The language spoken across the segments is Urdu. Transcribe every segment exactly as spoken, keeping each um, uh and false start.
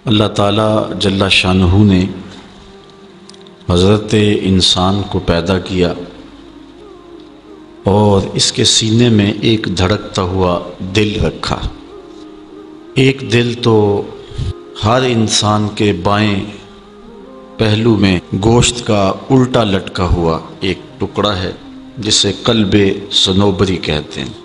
اللہ تعالیٰ جل شانہ نے حضرت انسان کو پیدا کیا اور اس کے سینے میں ایک دھڑکتا ہوا دل رکھا۔ ایک دل تو ہر انسان کے بائیں پہلو میں گوشت کا الٹا لٹکا ہوا ایک ٹکڑا ہے جسے قلب صنوبری کہتے ہیں۔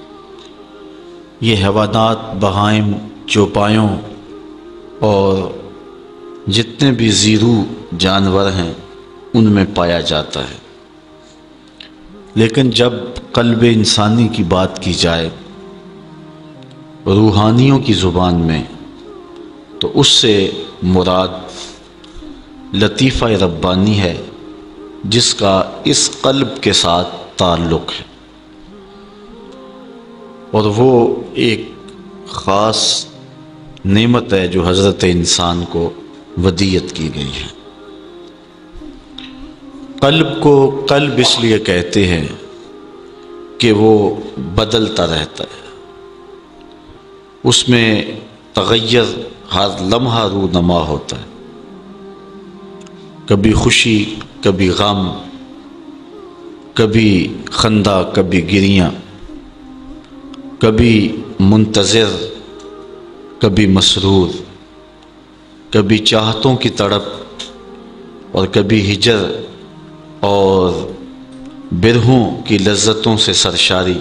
یہ حیوانات، بہائم، چوپایوں اور جتنے بھی زیرو جانور ہیں ان میں پایا جاتا ہے، لیکن جب قلب انسانی کی بات کی جائے روحانیوں کی زبان میں تو اس سے مراد لطیفہ ربانی ہے جس کا اس قلب کے ساتھ تعلق ہے، اور وہ ایک خاص نعمت ہے جو حضرت انسان کو ودیعت کی گئی ہے۔ قلب کو قلب اس لیے کہتے ہیں کہ وہ بدلتا رہتا ہے، اس میں تغیر ہر لمحہ رونما ہوتا ہے، کبھی خوشی، کبھی غم، کبھی خندہ، کبھی گریاں، کبھی منتظر، کبھی مسرور، کبھی چاہتوں کی تڑپ اور کبھی ہجر اور برہوں کی لذتوں سے سرشاری۔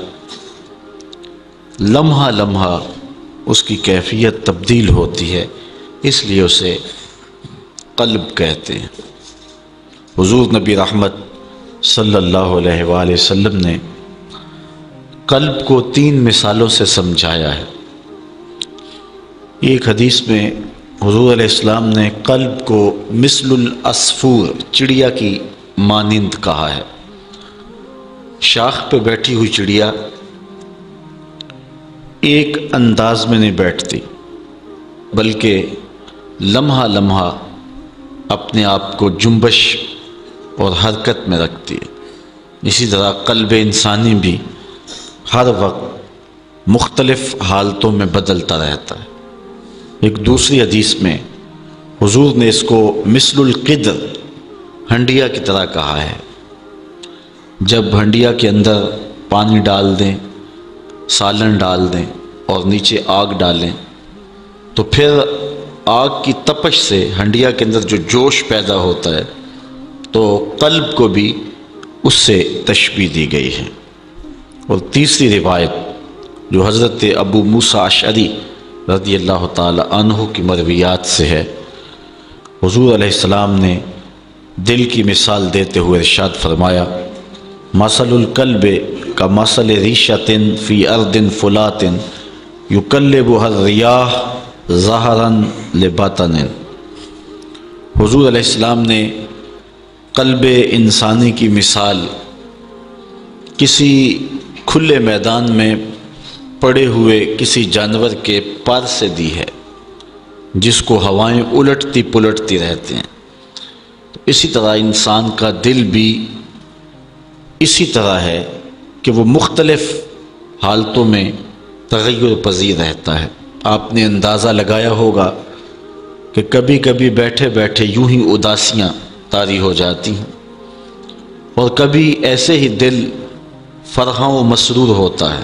لمحہ لمحہ اس کی کیفیت تبدیل ہوتی ہے، اس لیے اسے قلب کہتے ہیں۔ حضور نبی رحمت صلی اللہ علیہ وآلہ وسلم نے قلب کو تین مثالوں سے سمجھایا ہے۔ ایک حدیث میں حضور علیہ السلام نے قلب کو مثل العصفور، چڑیا کی مانند کہا ہے۔ شاخ پہ بیٹھی ہوئی چڑیا ایک انداز میں نہیں بیٹھتی بلکہ لمحہ لمحہ اپنے آپ کو جنبش اور حرکت میں رکھتی ہے۔ اسی طرح قلب انسانی بھی ہر وقت مختلف حالتوں میں بدلتا رہتا ہے۔ ایک دوسری حدیث میں حضور نے اس کو مثل القدر، ہنڈیا کی طرح کہا ہے۔ جب ہنڈیا کے اندر پانی ڈال دیں، سالن ڈال دیں اور نیچے آگ ڈالیں تو پھر آگ کی تپش سے ہنڈیا کے اندر جو جوش پیدا ہوتا ہے، تو قلب کو بھی اس سے تشبیہ دی گئی ہے۔ اور تیسری روایت جو حضرت ابو موسیٰ اشعری رضی اللہ تعالی عنہ کی مرویات سے ہے، حضور علیہ السلام نے دل کی مثال دیتے ہوئے ارشاد فرمایا: مثل القلب کمثل ریشۃ فی ارض فلات یقلبها الریاح ظہرا لبطن۔ حضور علیہ السلام نے قلب انسانی کی مثال کسی کھلے میدان میں پڑے ہوئے کسی جانور کے پر سے دی ہے جس کو ہوائیں الٹتی پلٹتی رہتے ہیں۔ تو اسی طرح انسان کا دل بھی اسی طرح ہے کہ وہ مختلف حالتوں میں تغیر پذیر رہتا ہے۔ آپ نے اندازہ لگایا ہوگا کہ کبھی کبھی بیٹھے بیٹھے یوں ہی اداسیاں طاری ہو جاتی ہیں، اور کبھی ایسے ہی دل فرحاں و مسرور ہوتا ہے۔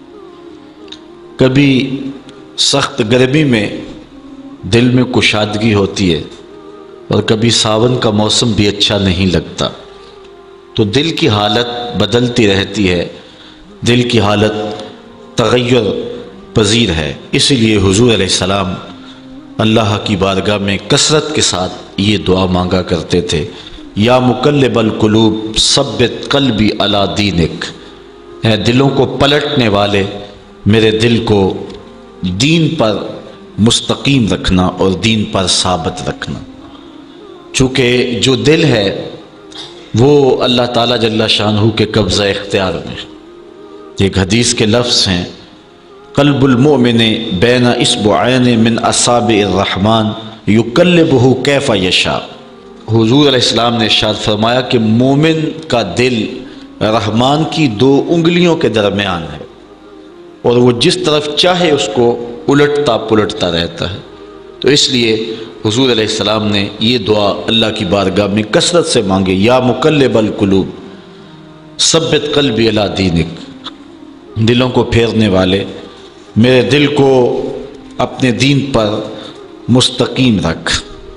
کبھی سخت گرمی میں دل میں کشادگی ہوتی ہے اور کبھی ساون کا موسم بھی اچھا نہیں لگتا۔ تو دل کی حالت بدلتی رہتی ہے، دل کی حالت تغیر پذیر ہے۔ اسی لیے حضور علیہ السلام اللہ کی بارگاہ میں کثرت کے ساتھ یہ دعا مانگا کرتے تھے: یا مقلب القلوب ثبت قلبی علی دینک، اے دلوں کو پلٹنے والے میرے دل کو دین پر مستقیم رکھنا اور دین پر ثابت رکھنا۔ چونکہ جو دل ہے وہ اللہ تعالیٰ جل شانہ کے قبضہ اختیار میں۔ ایک حدیث کے لفظ ہیں: قلب المؤمن بین اصبعین من اصابع الرحمن یقلبہ کیف یشاء۔ حضور علیہ السلام نے ارشاد فرمایا کہ مومن کا دل رحمان کی دو انگلیوں کے درمیان ہے، اور وہ جس طرف چاہے اس کو الٹتا پلٹتا رہتا ہے۔ تو اس لیے حضور علیہ السلام نے یہ دعا اللہ کی بارگاہ میں کثرت سے مانگے، یا مقلب القلوب ثبت قلبی علی دینک، دلوں کو پھیرنے والے میرے دل کو اپنے دین پر مستقیم رکھ۔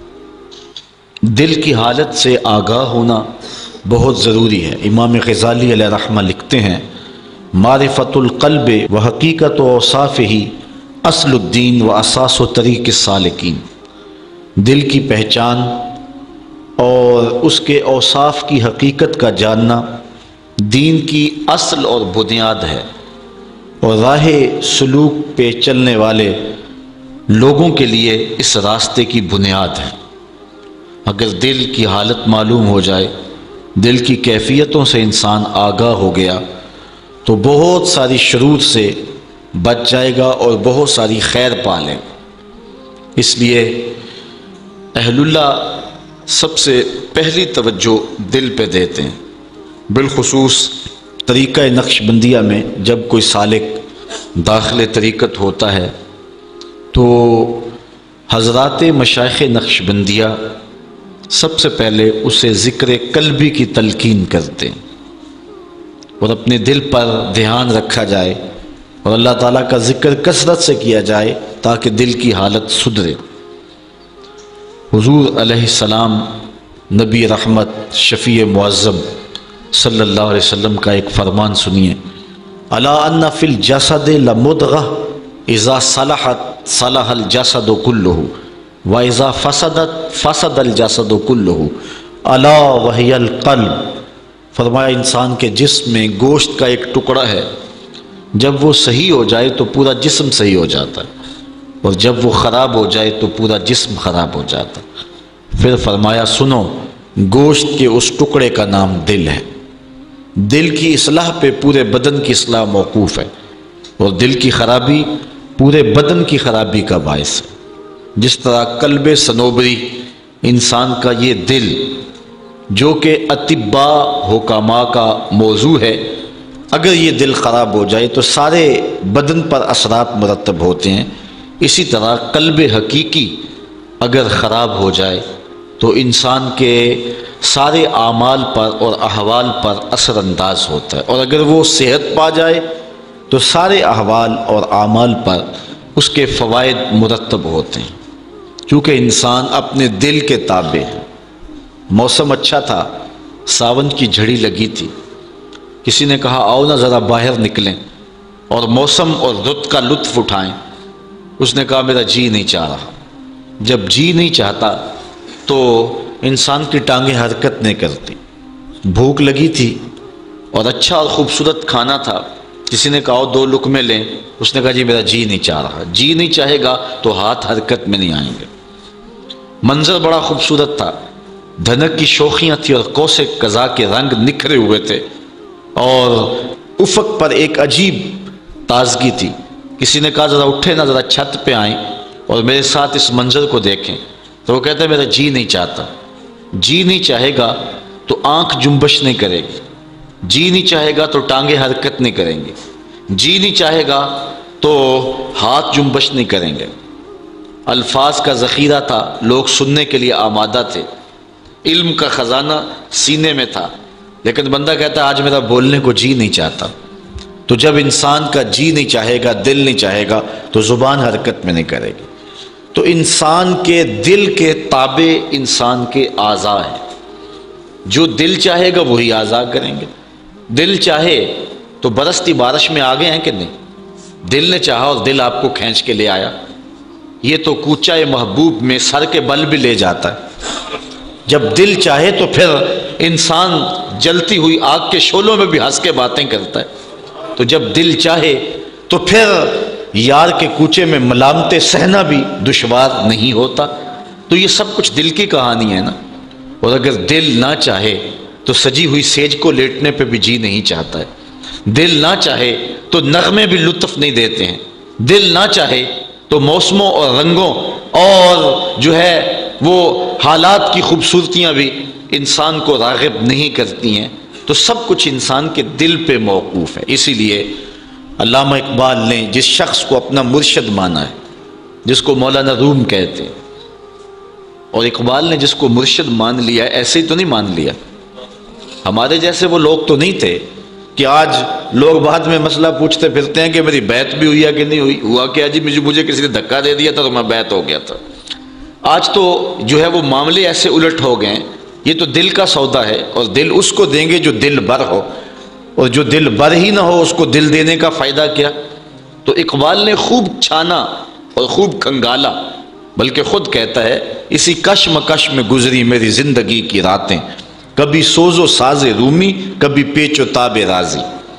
دل کی حالت سے آگاہ ہونا بہت ضروری ہے۔ امام غزالی علیہ رحمہ لکھتے ہیں، معرفت القلب و حقیقت و اوصاف ہی اصل الدین و اساس و طریق السالکین، دل کی پہچان اور اس کے اوصاف کی حقیقت کا جاننا دین کی اصل اور بنیاد ہے، اور راہ سلوک پہ چلنے والے لوگوں کے لیے اس راستے کی بنیاد ہے۔ اگر دل کی حالت معلوم ہو جائے، دل کی کیفیتوں سے انسان آگاہ ہو گیا تو بہت ساری شرور سے بچ جائے گا اور بہت ساری خیر پا لے۔ اس لیے اہل اللہ سب سے پہلی توجہ دل پہ دیتے ہیں، بالخصوص طریقہ نقش بندیہ میں جب کوئی سالک داخل طریقت ہوتا ہے تو حضرات مشائخ نقش بندیہ سب سے پہلے اسے ذکر قلبی کی تلقین کرتے ہیں اور اپنے دل پر دھیان رکھا جائے اور اللہ تعالیٰ کا ذکر کثرت سے کیا جائے تاکہ دل کی حالت سدھرے۔ حضور علیہ السلام نبی رحمت شفیع معظم صلی اللہ علیہ وسلم کا ایک فرمان سنیے، الا ان فی الجسد لمضغہ اذا صلحت صلح الجسد کلہ واذا فسدت فسد الجسد کلہ الا وہی القلب۔ فرمایا انسان کے جسم میں گوشت کا ایک ٹکڑا ہے، جب وہ صحیح ہو جائے تو پورا جسم صحیح ہو جاتا ہے، اور جب وہ خراب ہو جائے تو پورا جسم خراب ہو جاتا ہے۔ پھر فرمایا سنو، گوشت کے اس ٹکڑے کا نام دل ہے، دل کی اصلاح پہ پورے بدن کی اصلاح موقوف ہے، اور دل کی خرابی پورے بدن کی خرابی کا باعث ہے۔ جس طرح قلب صنوبری انسان کا یہ دل جو کہ اطباء حکماء کا موضوع ہے، اگر یہ دل خراب ہو جائے تو سارے بدن پر اثرات مرتب ہوتے ہیں، اسی طرح قلب حقیقی اگر خراب ہو جائے تو انسان کے سارے اعمال پر اور احوال پر اثر انداز ہوتا ہے، اور اگر وہ صحت پا جائے تو سارے احوال اور اعمال پر اس کے فوائد مرتب ہوتے ہیں، کیونکہ انسان اپنے دل کے تابع ہے۔ موسم اچھا تھا، ساون کی جھڑی لگی تھی، کسی نے کہا آؤ نا ذرا باہر نکلیں اور موسم اور رت کا لطف اٹھائیں، اس نے کہا میرا جی نہیں چاہ رہا۔ جب جی نہیں چاہتا تو انسان کی ٹانگیں حرکت نہیں کرتی۔ بھوک لگی تھی اور اچھا اور خوبصورت کھانا تھا، کسی نے کہا دو لقمے لیں، اس نے کہا جی میرا جی نہیں چاہ رہا۔ جی نہیں چاہے گا تو ہاتھ حرکت میں نہیں آئیں گے۔ منظر بڑا خوبصورت تھا، دھنک کی شوخیاں تھی اور قوس قزح کے رنگ نکھرے ہوئے تھے، اور افق پر ایک عجیب تازگی تھی۔ کسی نے کہا ذرا اٹھے نا، ذرا چھت پہ آئیں اور میرے ساتھ اس منظر کو دیکھیں، تو وہ کہتے ہیں میرا جی نہیں چاہتا۔ جی نہیں چاہے گا تو آنکھ جنبش نہیں کرے گی، جی نہیں چاہے گا تو ٹانگیں حرکت نہیں کریں گی، جی نہیں چاہے گا تو ہاتھ جنبش نہیں کریں گے۔ الفاظ کا ذخیرہ تھا، لوگ سننے کے لیے آمادہ تھے، علم کا خزانہ سینے میں تھا، لیکن بندہ کہتا ہے آج میرا بولنے کو جی نہیں چاہتا۔ تو جب انسان کا جی نہیں چاہے گا، دل نہیں چاہے گا، تو زبان حرکت میں نہیں کرے گی۔ تو انسان کے دل کے تابع انسان کے اعضاء ہیں، جو دل چاہے گا وہی اعضاء کریں گے۔ دل چاہے تو برستی بارش میں آگے ہیں کہ نہیں؟ دل نے چاہا اور دل آپ کو کھینچ کے لے آیا۔ یہ تو کوچہ محبوب میں سر کے بل بھی لے جاتا ہے۔ جب دل چاہے تو پھر انسان جلتی ہوئی آگ کے شعلوں میں بھی ہنس کے باتیں کرتا ہے۔ تو جب دل چاہے تو پھر یار کے کوچے میں ملامتیں سہنا بھی دشوار نہیں ہوتا۔ تو یہ سب کچھ دل کی کہانی ہے نا۔ اور اگر دل نہ چاہے تو سجی ہوئی سیج کو لیٹنے پہ بھی جی نہیں چاہتا ہے، دل نہ چاہے تو نغمے بھی لطف نہیں دیتے ہیں، دل نہ چاہے تو موسموں اور رنگوں اور جو ہے وہ حالات کی خوبصورتیاں بھی انسان کو راغب نہیں کرتی ہیں۔ تو سب کچھ انسان کے دل پہ موقوف ہے۔ اسی لیے علامہ اقبال نے جس شخص کو اپنا مرشد مانا ہے جس کو مولانا روم کہتے ہیں، اور اقبال نے جس کو مرشد مان لیا ایسے ہی تو نہیں مان لیا، ہمارے جیسے وہ لوگ تو نہیں تھے کہ آج لوگ بعد میں مسئلہ پوچھتے پھرتے ہیں کہ میری بیعت بھی ہوئی ہے کہ نہیں ہوئی، ہوا کہ جی مجھے مجھے کسی نے دھکا دے دیا تھا تو میں بیعت ہو گیا تھا۔ آج تو جو ہے وہ معاملے ایسے الٹ ہو گئے ہیں، یہ تو دل کا سودا ہے، اور دل اس کو دیں گے جو دل بر ہو، اور جو دل بر ہی نہ ہو اس کو دل دینے کا فائدہ کیا؟ تو اقبال نے خوب چھانا اور خوب کھنگالا، بلکہ خود کہتا ہے اسی کشمکش میں گزری میری زندگی کی راتیں، کبھی سوز و ساز رومی کبھی پیچ و تاب رازی۔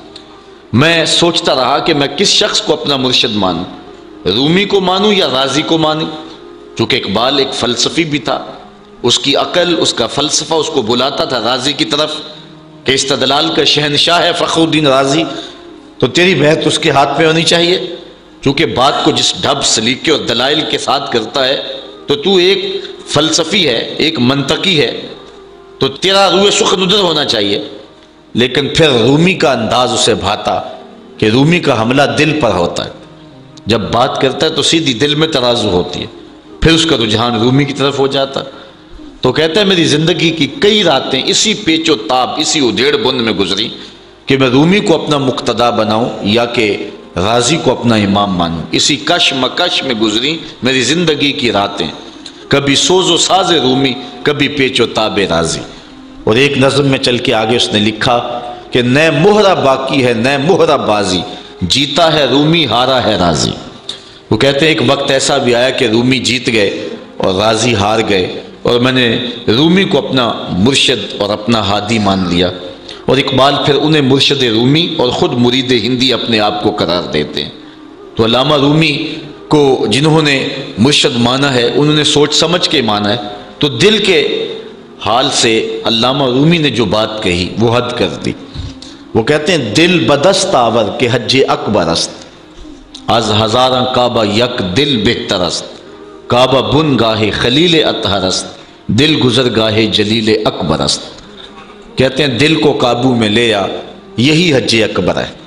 میں سوچتا رہا کہ میں کس شخص کو اپنا مرشد مانوں، رومی کو مانوں یا رازی کو مانوں، چونکہ اقبال ایک فلسفی بھی تھا، اس کی عقل، اس کا فلسفہ اس کو بلاتا تھا رازی کی طرف کہ استدلال کا شہنشاہ ہے فخر الدین رازی، تو تیری بیعت اس کے ہاتھ میں ہونی چاہیے، چونکہ بات کو جس ڈھب سلیقے اور دلائل کے ساتھ کرتا ہے تو تو ایک فلسفی ہے، ایک منطقی ہے، تو تیرا روح سخن ادھر ہونا چاہیے۔ لیکن پھر رومی کا انداز اسے بھاتا کہ رومی کا حملہ دل پر ہوتا ہے، جب بات کرتا ہے تو سیدھی دل میں ترازو ہوتی ہے، پھر اس کا رجحان رومی کی طرف ہو جاتا۔ تو کہتا ہے میری زندگی کی کئی راتیں اسی پیچ و تاب، اسی ادھیڑ بند میں گزری کہ میں رومی کو اپنا مقتدا بناؤں یا کہ رازی کو اپنا امام مانوں، اسی کش مکش میں گزری میری زندگی کی راتیں، کبھی سوز و ساز رومی کبھی پیچ و تاب رازی۔ اور ایک نظم میں چل کے آگے اس نے لکھا کہ نئے مہرہ باقی ہے نئے مہرہ بازی، جیتا ہے رومی ہارا ہے رازی۔ وہ کہتے ہیں ایک وقت ایسا بھی آیا کہ رومی جیت گئے اور رازی ہار گئے، اور میں نے رومی کو اپنا مرشد اور اپنا ہادی مان لیا۔ اور اقبال پھر انہیں مرشد رومی اور خود مرید ہندی اپنے آپ کو قرار دیتے ہیں۔ تو علامہ رومی کو جنہوں نے مرشد مانا ہے انہوں نے سوچ سمجھ کے مانا ہے، تو دل کے حال سے علامہ رومی نے جو بات کہی وہ حد کر دی۔ وہ کہتے ہیں دل بدست آور کے حج اکبر است، از ہزاراں کعبہ یک دل بہتر است، کعبہ بن گاہے خلیل اطہر است، دل گزر گاہے جلیل اکبر است۔ کہتے ہیں دل کو قابو میں لے آ، یہی حج اکبر ہے،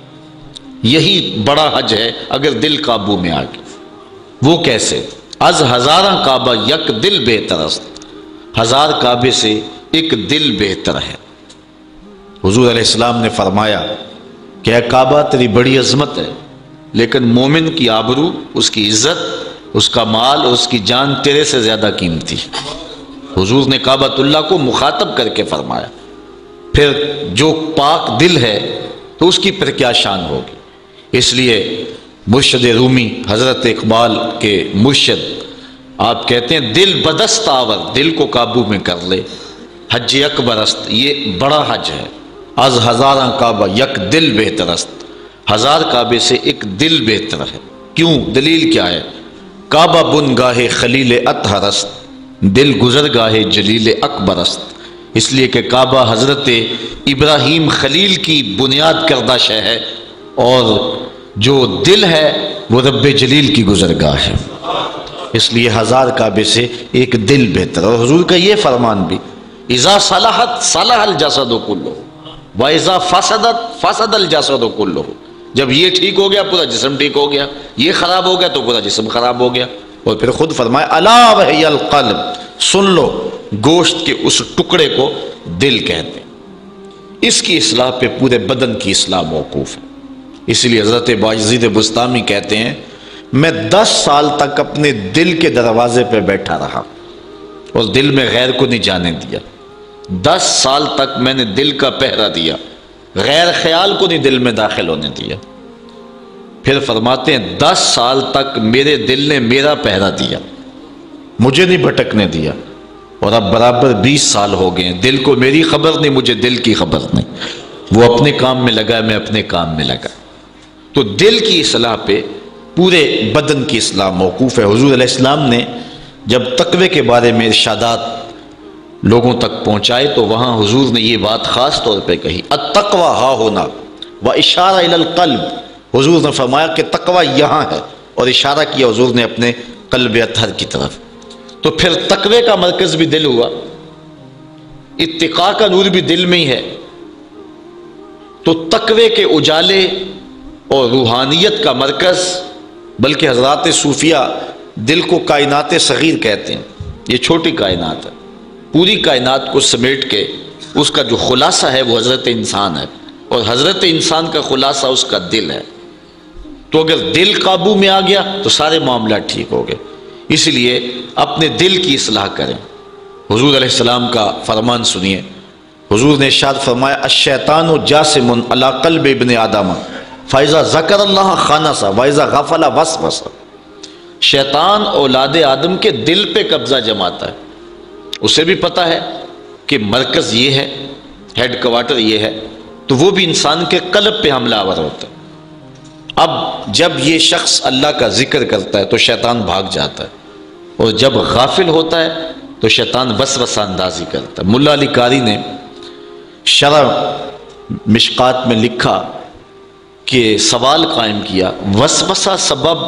یہی بڑا حج ہے اگر دل قابو میں آ گیا۔ وہ کیسے؟ از ہزاراں کعبہ یک دل بہتر است، ہزار کعبے سے ایک دل بہتر ہے۔ حضور علیہ السلام نے فرمایا کہ اے کعبہ تیری بڑی عظمت ہے، لیکن مومن کی آبرو، اس کی عزت، اس کا مال اور اس کی جان تیرے سے زیادہ قیمتی ہے۔ حضور نے کعبۃ اللہ کو مخاطب کر کے فرمایا، پھر جو پاک دل ہے تو اس کی پھر کیا شان ہوگی۔ اس لیے مرشد رومی حضرت اقبال کے مرشد آپ کہتے ہیں دل بدست آور، دل کو قابو میں کر لے، حج اکبر است، یہ بڑا حج ہے، از ہزاراں کعبہ یک دل بہتر است، ہزار کعبے سے ایک دل بہتر ہے۔ کیوں؟ دلیل کیا ہے؟ کعبہ بن گاہے خلیل اطہر است، دل گزر گاہے جلیل اکبر است، اس لیے کہ کعبہ حضرت ابراہیم خلیل کی بنیاد کردہ شے ہے، اور جو دل ہے وہ رب جلیل کی گزرگاہ ہے، اس لیے ہزار کعبے سے ایک دل بہتر۔ اور حضور کا یہ فرمان بھی اذا صلحت صلح الجسد کلہ واذا فسدت فسد الجسد کلہ، جب یہ ٹھیک ہو گیا پورا جسم ٹھیک ہو گیا، یہ خراب ہو گیا تو پورا جسم خراب ہو گیا۔ اور پھر خود فرمایا الا وہی القلب، سن لو گوشت کے اس ٹکڑے کو دل کہتے ہیں، اس کی اصلاح پہ پورے بدن کی اصلاح موقوف ہے۔ اس لیے حضرت باجزید بستامی کہتے ہیں میں دس سال تک اپنے دل کے دروازے پہ بیٹھا رہا اور دل میں غیر کو نہیں جانے دیا، دس سال تک میں نے دل کا پہرا دیا، غیر خیال کو نہیں دل میں داخل ہونے دیا۔ پھر فرماتے ہیں دس سال تک میرے دل نے میرا پہرا دیا، مجھے نہیں بھٹکنے دیا، اور اب برابر بیس سال ہو گئے ہیں، دل کو میری خبر نہیں، مجھے دل کی خبر نہیں، وہ اپنے کام میں لگا، میں اپنے کام میں لگا۔ تو دل کی اصلاح پہ پورے بدن کی اصلاح موقوف ہے۔ حضور علیہ السلام نے جب تقوی کے بارے میں ارشادات لوگوں تک پہنچائے تو وہاں حضور نے یہ بات خاص طور پہ کہی التقوی ہا ہونا و اشارہ الی القلب، حضور نے فرمایا کہ تقوی یہاں ہے، اور اشارہ کیا حضور نے اپنے قلب اطہر کی طرف۔ تو پھر تقوی کا مرکز بھی دل ہوا، اتقاء کا نور بھی دل میں ہی ہے، تو تقوی کے اجالے اور روحانیت کا مرکز، بلکہ حضرات صوفیہ دل کو کائنات صغیر کہتے ہیں، یہ چھوٹی کائنات ہے، پوری کائنات کو سمیٹ کے اس کا جو خلاصہ ہے وہ حضرت انسان ہے، اور حضرت انسان کا خلاصہ اس کا دل ہے۔ تو اگر دل قابو میں آ گیا تو سارے معاملات ٹھیک ہو گئے۔ اس لیے اپنے دل کی اصلاح کریں۔ حضور علیہ السلام کا فرمان سنیے، حضور نے ارشاد فرمایا الشیطان جاسم علی قلب ابن آدم فاذا ذکر اللہ خانس واذا غفل وسوس۔ شیطان اولاد آدم کے دل پہ قبضہ جماتا ہے، اسے بھی پتہ ہے کہ مرکز یہ ہے، ہیڈ کوارٹر یہ ہے، تو وہ بھی انسان کے قلب پہ حملہ آور ہوتا ہے۔ اب جب یہ شخص اللہ کا ذکر کرتا ہے تو شیطان بھاگ جاتا ہے، اور جب غافل ہوتا ہے تو شیطان وسوسہ اندازی کرتا ہے۔ ملا علی قاری نے شرح مشکات میں لکھا کہ سوال قائم کیا، وسوسہ سبب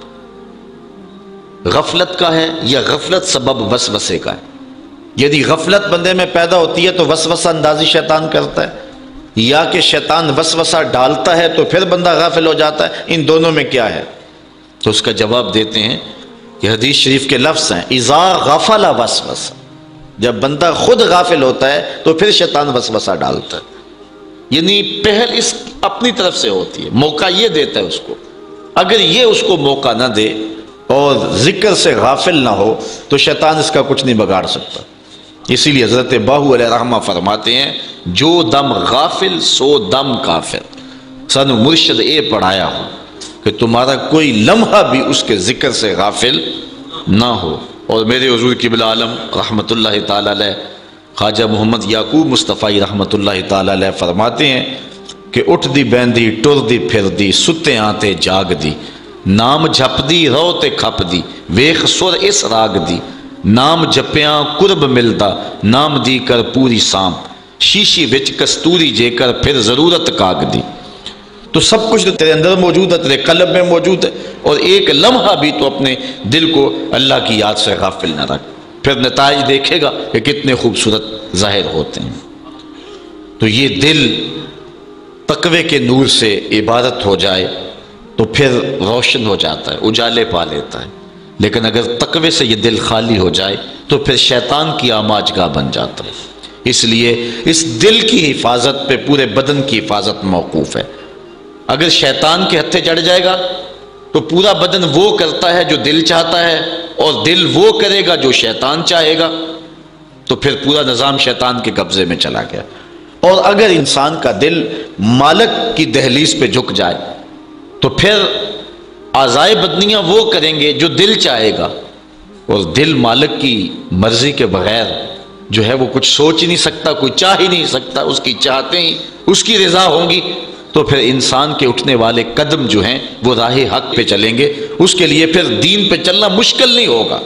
غفلت کا ہے یا غفلت سبب وسوسے کا ہے؟ یعنی غفلت بندے میں پیدا ہوتی ہے تو وسوسہ اندازی شیطان کرتا ہے، یا کہ شیطان وسوسہ ڈالتا ہے تو پھر بندہ غافل ہو جاتا ہے؟ ان دونوں میں کیا ہے؟ تو اس کا جواب دیتے ہیں کہ حدیث شریف کے لفظ ہیں اذا غفل وسوسہ، جب بندہ خود غافل ہوتا ہے تو پھر شیطان وسوسہ ڈالتا ہے۔ یعنی پہل اس اپنی طرف سے ہوتی ہے، موقع یہ دیتا ہے اس کو۔ اگر یہ اس کو موقع نہ دے اور ذکر سے غافل نہ ہو تو شیطان اس کا کچھ نہیں بگاڑ سکتا۔ اسی لیے حضرت باہو علیہ رحمہ فرماتے ہیں جو دم غافل سو دم کافر۔ سن مرشد اے پڑھایا ہو کہ تمہارا کوئی لمحہ بھی اس کے ذکر سے غافل نہ ہو۔ اور میرے حضور قبلہ عالم رحمۃ اللہ تعالی علیہ خواجہ محمد یعقوب مصطفی رحمۃ اللہ تعالی علیہ فرماتے ہیں کہ اٹھ دی بیندی ٹر دی پھر دی ستے آتے جاگ دی، نام جھپ دی رو تے کھپ دی ویخ سر اس راگ دی، نام جپیاں قرب ملدا نام دی کر پوری سام، شیشی وچ کستوری جے کر پھر ضرورت کاگ دی۔ تو سب کچھ تیرے اندر موجود ہے، تیرے قلب میں موجود ہے، اور ایک لمحہ بھی تو اپنے دل کو اللہ کی یاد سے غافل نہ رکھ، پھر نتائج دیکھے گا کہ کتنے خوبصورت ظاہر ہوتے ہیں۔ تو یہ دل تقوی کے نور سے عبادت ہو جائے تو پھر روشن ہو جاتا ہے، اجالے پا لیتا ہے۔ لیکن اگر تقوی سے یہ دل خالی ہو جائے تو پھر شیطان کی آماج گاہ بن جاتا ہے۔ اس لیے اس دل کی حفاظت پہ پورے بدن کی حفاظت موقوف ہے۔ اگر شیطان کے ہتھے چڑھ جائے گا تو پورا بدن وہ کرتا ہے جو دل چاہتا ہے، اور دل وہ کرے گا جو شیطان چاہے گا، تو پھر پورا نظام شیطان کے قبضے میں چلا گیا۔ اور اگر انسان کا دل مالک کی دہلیز پہ جھک جائے تو پھر اعضائے بدنیاں وہ کریں گے جو دل چاہے گا، اور دل مالک کی مرضی کے بغیر جو ہے وہ کچھ سوچ ہی نہیں سکتا، کوئی چاہ ہی نہیں سکتا، اس کی چاہتے ہی اس کی رضا ہوں گی، تو پھر انسان کے اٹھنے والے قدم جو ہیں وہ راہ حق پہ چلیں گے۔ اس کے لیے پھر دین پہ چلنا مشکل نہیں ہوگا۔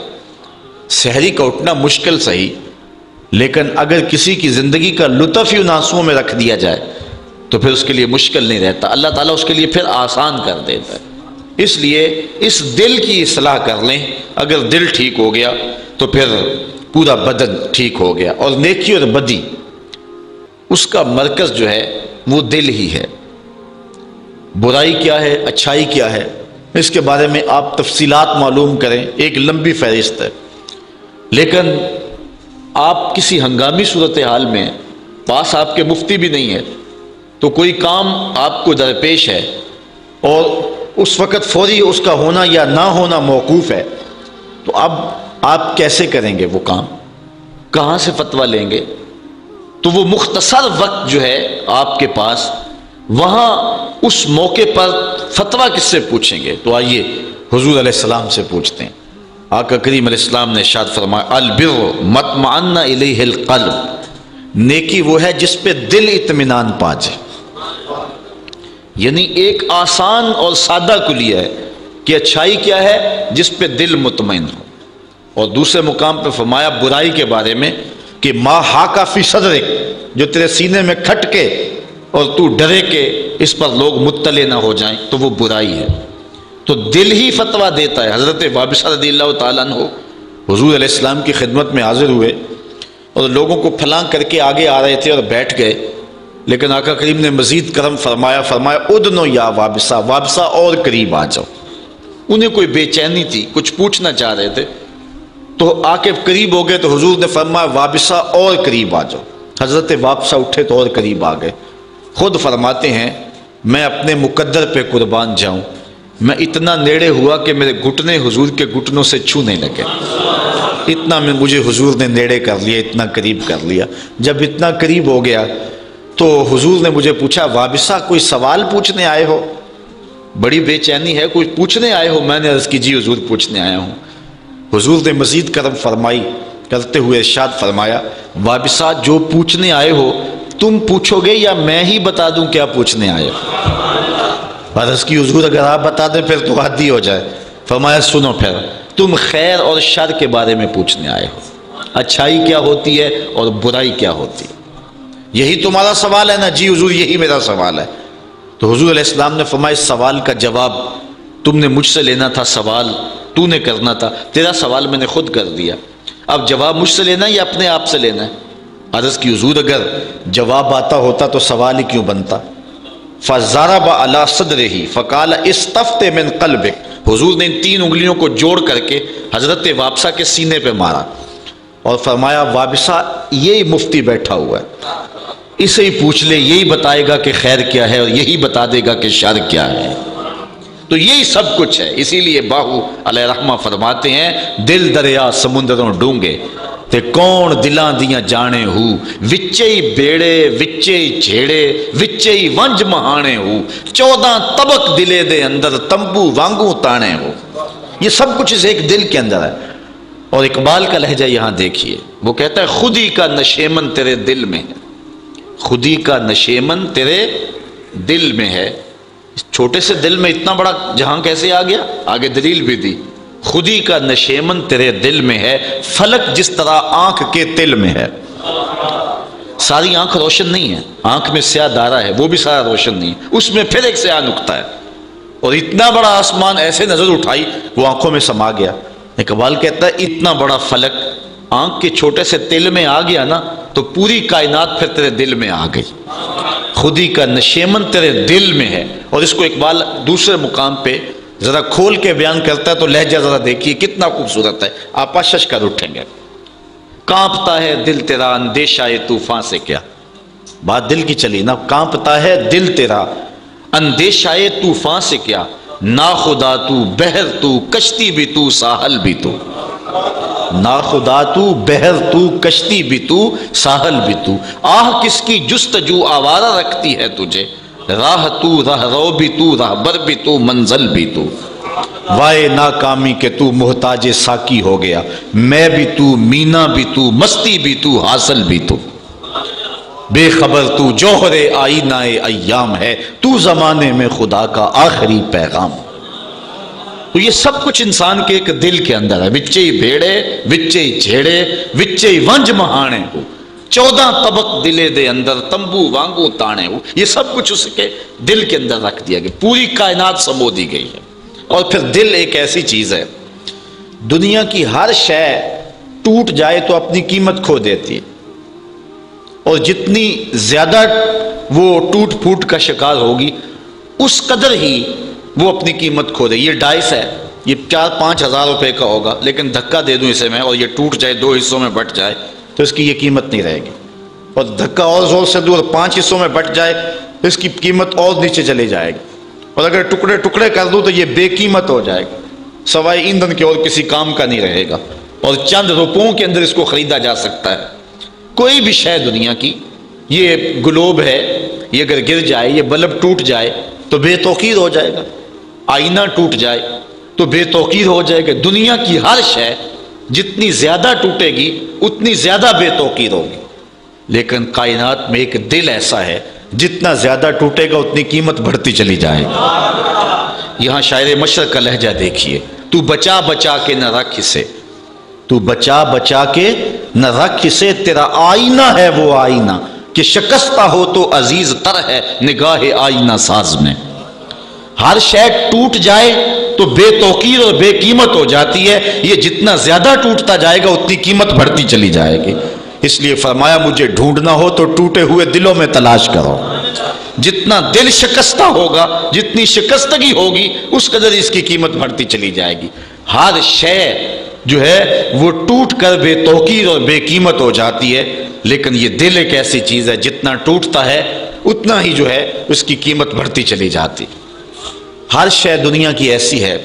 سحری کا اٹھنا مشکل صحیح، لیکن اگر کسی کی زندگی کا لطف ہی ان آنسوؤں میں رکھ دیا جائے تو پھر اس کے لیے مشکل نہیں رہتا، اللہ تعالیٰ اس کے لیے پھر آسان کر دیتا ہے۔ اس لیے اس دل کی اصلاح کر لیں، اگر دل ٹھیک ہو گیا تو پھر پورا بدن ٹھیک ہو گیا۔ اور نیکی اور بدی اس کا مرکز جو ہے وہ دل ہی ہے۔ برائی کیا ہے، اچھائی کیا ہے، اس کے بارے میں آپ تفصیلات معلوم کریں، ایک لمبی فہرست ہے۔ لیکن آپ کسی ہنگامی صورتحال میں پاس آپ کے مفتی بھی نہیں ہے، تو کوئی کام آپ کو درپیش ہے اور اس وقت فوری اس کا ہونا یا نہ ہونا موقوف ہے، تو اب آپ کیسے کریں گے وہ کام؟ کہاں سے فتویٰ لیں گے؟ تو وہ مختصر وقت جو ہے آپ کے پاس، وہاں اس موقع پر فتویٰ کس سے پوچھیں گے؟ تو آئیے حضور علیہ السلام سے پوچھتے ہیں۔ آقا کریم علیہ السلام نے ارشاد فرمایا البر مطمئن الیہ القلب، نیکی وہ ہے جس پہ دل اطمینان پا جائے۔ یعنی ایک آسان اور سادہ کلیہ ہے کہ اچھائی کیا ہے، جس پہ دل مطمئن ہو۔ اور دوسرے مقام پہ فرمایا برائی کے بارے میں کہ ما حاکا فی صدرک، جو تیرے سینے میں کھٹ کے اور تو ڈرے کہ اس پر لوگ مطلع نہ ہو جائیں، تو وہ برائی ہے۔ تو دل ہی فتویٰ دیتا ہے۔ حضرت وابصہ رضی اللہ تعالیٰ عنہ حضور علیہ السلام کی خدمت میں حاضر ہوئے اور لوگوں کو پھلاں کر کے آگے آ رہے تھے اور بیٹھ گئے، لیکن آقا کریم نے مزید کرم فرمایا، فرمایا ادنو یا وابصہ، وابصہ اور قریب آ جاؤ، انہیں کوئی بے چینی تھی، کچھ پوچھنا چاہ رہے تھے، تو آ کے قریب ہو گئے تو حضور نے فرمایا وابسہ اور قریب آ جاؤ۔ حضرت وابسہ اٹھے تو اور قریب آ گئے۔ خود فرماتے ہیں میں اپنے مقدر پہ قربان جاؤں، میں اتنا نیڑے ہوا کہ میرے گھٹنے حضور کے گھٹنوں سے چھونے لگے، اتنا میں مجھے حضور نے نیڑے کر لیا، اتنا قریب کر لیا۔ جب اتنا قریب ہو گیا تو حضور نے مجھے پوچھا وابسہ کوئی سوال پوچھنے آئے ہو؟ بڑی بے چینی ہے، کوئی پوچھنے آئے ہو؟ میں نے عرض کی جی حضور پوچھنے آیا ہوں۔ حضور نے مزید کرم فرمائی کرتے ہوئے ارشاد فرمایا وابسہ جو پوچھنے آئے ہو تم پوچھو گے یا میں ہی بتا دوں کیا پوچھنے آئے ہو؟ عرض کی حضور اگر آپ بتا دیں پھر تو حد ہی ہو جائے۔ فرمایا سنو پھر، تم خیر اور شر کے بارے میں پوچھنے آئے ہو، اچھائی کیا ہوتی ہے اور برائی کیا ہوتی ہے، یہی تمہارا سوال ہے نا؟ جی حضور یہی میرا سوال ہے۔ تو حضور علیہ السلام نے فرمایا اس سوال کا جواب تم نے مجھ سے لینا تھا، سوال تو نے کرنا تھا، تیرا سوال میں نے خود کر دیا، اب جواب مجھ سے لینا ہے یا اپنے آپ سے لینا ہے؟ عرض کی حضور اگر جواب آتا ہوتا تو سوال ہی کیوں بنتا؟ فَضَرَبَ عَلَى صَدْرِهِ فَقَالَ اسْتَفْتِ مِنْ قَلْبِكَ، حضور نے ان تین انگلیوں کو جوڑ کر کے حضرت وابسہ کے سینے پہ مارا اور فرمایا وابسہ یہی مفتی بیٹھا ہوا ہے، اسے ہی پوچھ لے، یہی بتائے گا کہ خیر کیا ہے اور یہی بتا دے گا کہ شر کیا ہے۔ تو یہی سب کچھ ہے۔ اسی لیے باہو علیہ رحمہ فرماتے ہیں دل دریا سمندروں ڈونگے تے کون دلاں دیاں جانے ہو، وچے ہی بیڑے وچے ہی جھیڑے وچے ہی ونج مہانے ہو، چودہ طبق دلے دے اندر تمبو وانگو تانے ہو۔ یہ سب کچھ اس ایک دل کے اندر ہے۔ اور اقبال کا لہجہ یہاں دیکھیے، وہ کہتا ہے خودی کا نشیمن تیرے دل میں ہے، خودی کا نشیمن تیرے دل میں ہے۔ چھوٹے سے دل میں اتنا بڑا جہاں کیسے آ گیا؟ آگے دلیل بھی دی، خودی کا نشیمن تیرے دل میں ہے، فلک جس طرح آنکھ کے تل میں ہے۔ ساری آنکھ روشن نہیں ہے، آنکھ میں سیاہ دارہ ہے، وہ بھی سارا روشن نہیں ہے، اس میں پھر ایک سیاہ نقطہ ہے، اور اتنا بڑا آسمان ایسے نظر اٹھائی وہ آنکھوں میں سما گیا۔ اقبال کہتا ہے اتنا بڑا فلک آنکھ کے چھوٹے سے تل میں آ گیا نا تو پوری کائنات پھر تیرے دل میں آ گئی۔ خودی کا نشیمن تیرے دل میں ہے۔ اور اس کو اقبال دوسرے مقام پہ ذرا کھول کے بیان کرتا ہے تو لہجہ ذرا دیکھیے کتنا خوبصورت ہے، آپ آشش کر اٹھیں گے۔ کانپتا ہے دل تیرا اندیشہ طوفان سے کیا، بات دل کی چلی نا، کانپتا ہے دل تیرا اندیشہ طوفان سے کیا، ناخدا تو بحر تو کشتی بھی تو ساحل بھی تو، ناخدا تو بحر تو کشتی بھی تو ساحل بھی تو، آہ کس کی جستجو آوارہ رکھتی ہے تجھے، راہ تو راہ رو بھی تو راہبر بھی تو منزل بھی تو، وائے ناکامی کہ تو محتاج ساکی ہو گیا، میں بھی تو مینا بھی تو مستی بھی تو حاصل بھی تو، بے خبر تو جوہر آئینہ ایام ہے، تو زمانے میں خدا کا آخری پیغام۔ تو یہ سب کچھ انسان کے ایک دل کے اندر ہے، وچے ہی بھیڑے وچے ہی جھیڑے وچے ہی ونج مہانے ہو، چودہ طبق دلے دے اندر تمبو وانگو تانے ہو، یہ سب کچھ اس کے دل کے اندر رکھ دیا گیا، پوری کائنات سمو دی گئی ہے۔ اور پھر دل ایک ایسی چیز ہے، دنیا کی ہر شے ٹوٹ جائے تو اپنی قیمت کھو دیتی ہے، اور جتنی زیادہ وہ ٹوٹ پھوٹ کا شکار ہوگی اس قدر ہی وہ اپنی قیمت کھو دے۔ یہ ڈائس ہے، یہ چار پانچ ہزار روپے کا ہوگا، لیکن دھکا دے دوں اسے میں اور یہ ٹوٹ جائے، دو حصوں میں بٹ جائے تو اس کی یہ قیمت نہیں رہے گی، اور دھکا اور زور سے دوں اور پانچ حصوں میں بٹ جائے تو اس کی قیمت اور نیچے چلی جائے گی، اور اگر ٹکڑے ٹکڑے کر دوں تو یہ بے قیمت ہو جائے گا، سوائے ایندھن کے اور کسی کام کا نہیں رہے گا، اور چند روپوں کے اندر اس کو خریدا جا سکتا ہے۔ کوئی بھی شے دنیا کی، یہ گلوب ہے، یہ اگر گر جائے، یہ بلب ٹوٹ جائے تو بے توقیر ہو جائے گا، آئینہ ٹوٹ جائے تو بے توقیر ہو جائے گا۔ دنیا کی ہر شے جتنی زیادہ ٹوٹے گی اتنی زیادہ بے توقیر ہوگی، لیکن کائنات میں ایک دل ایسا ہے جتنا زیادہ ٹوٹے گا اتنی قیمت بڑھتی چلی جائے گی۔ یہاں شاعر مشرق کا لہجہ دیکھیے، تو بچا بچا کے نہ رکھ اسے، تو بچا بچا کے نہ رکھ اسے، تیرا آئینہ ہے وہ آئینہ کہ شکستہ ہو تو عزیز تر ہے نگاہ آئینہ ساز میں۔ ہر شے ٹوٹ جائے تو بے توقیر اور بے قیمت ہو جاتی ہے، یہ جتنا زیادہ ٹوٹتا جائے گا اتنی قیمت بڑھتی چلی جائے گی۔ اس لیے فرمایا مجھے ڈھونڈنا ہو تو ٹوٹے ہوئے دلوں میں تلاش کرو، جتنا دل شکستہ ہوگا، جتنی شکستگی ہوگی، اس قدر اس کی قیمت بڑھتی چلی جائے گی۔ ہر شے جو ہے وہ ٹوٹ کر بے توقیر اور بے قیمت ہو جاتی ہے، لیکن یہ دل ایک ایسی چیز ہے جتنا ٹوٹتا ہے اتنا ہی جو ہے اس کی قیمت بڑھتی چلی جاتی۔ ہر شے دنیا کی ایسی ہے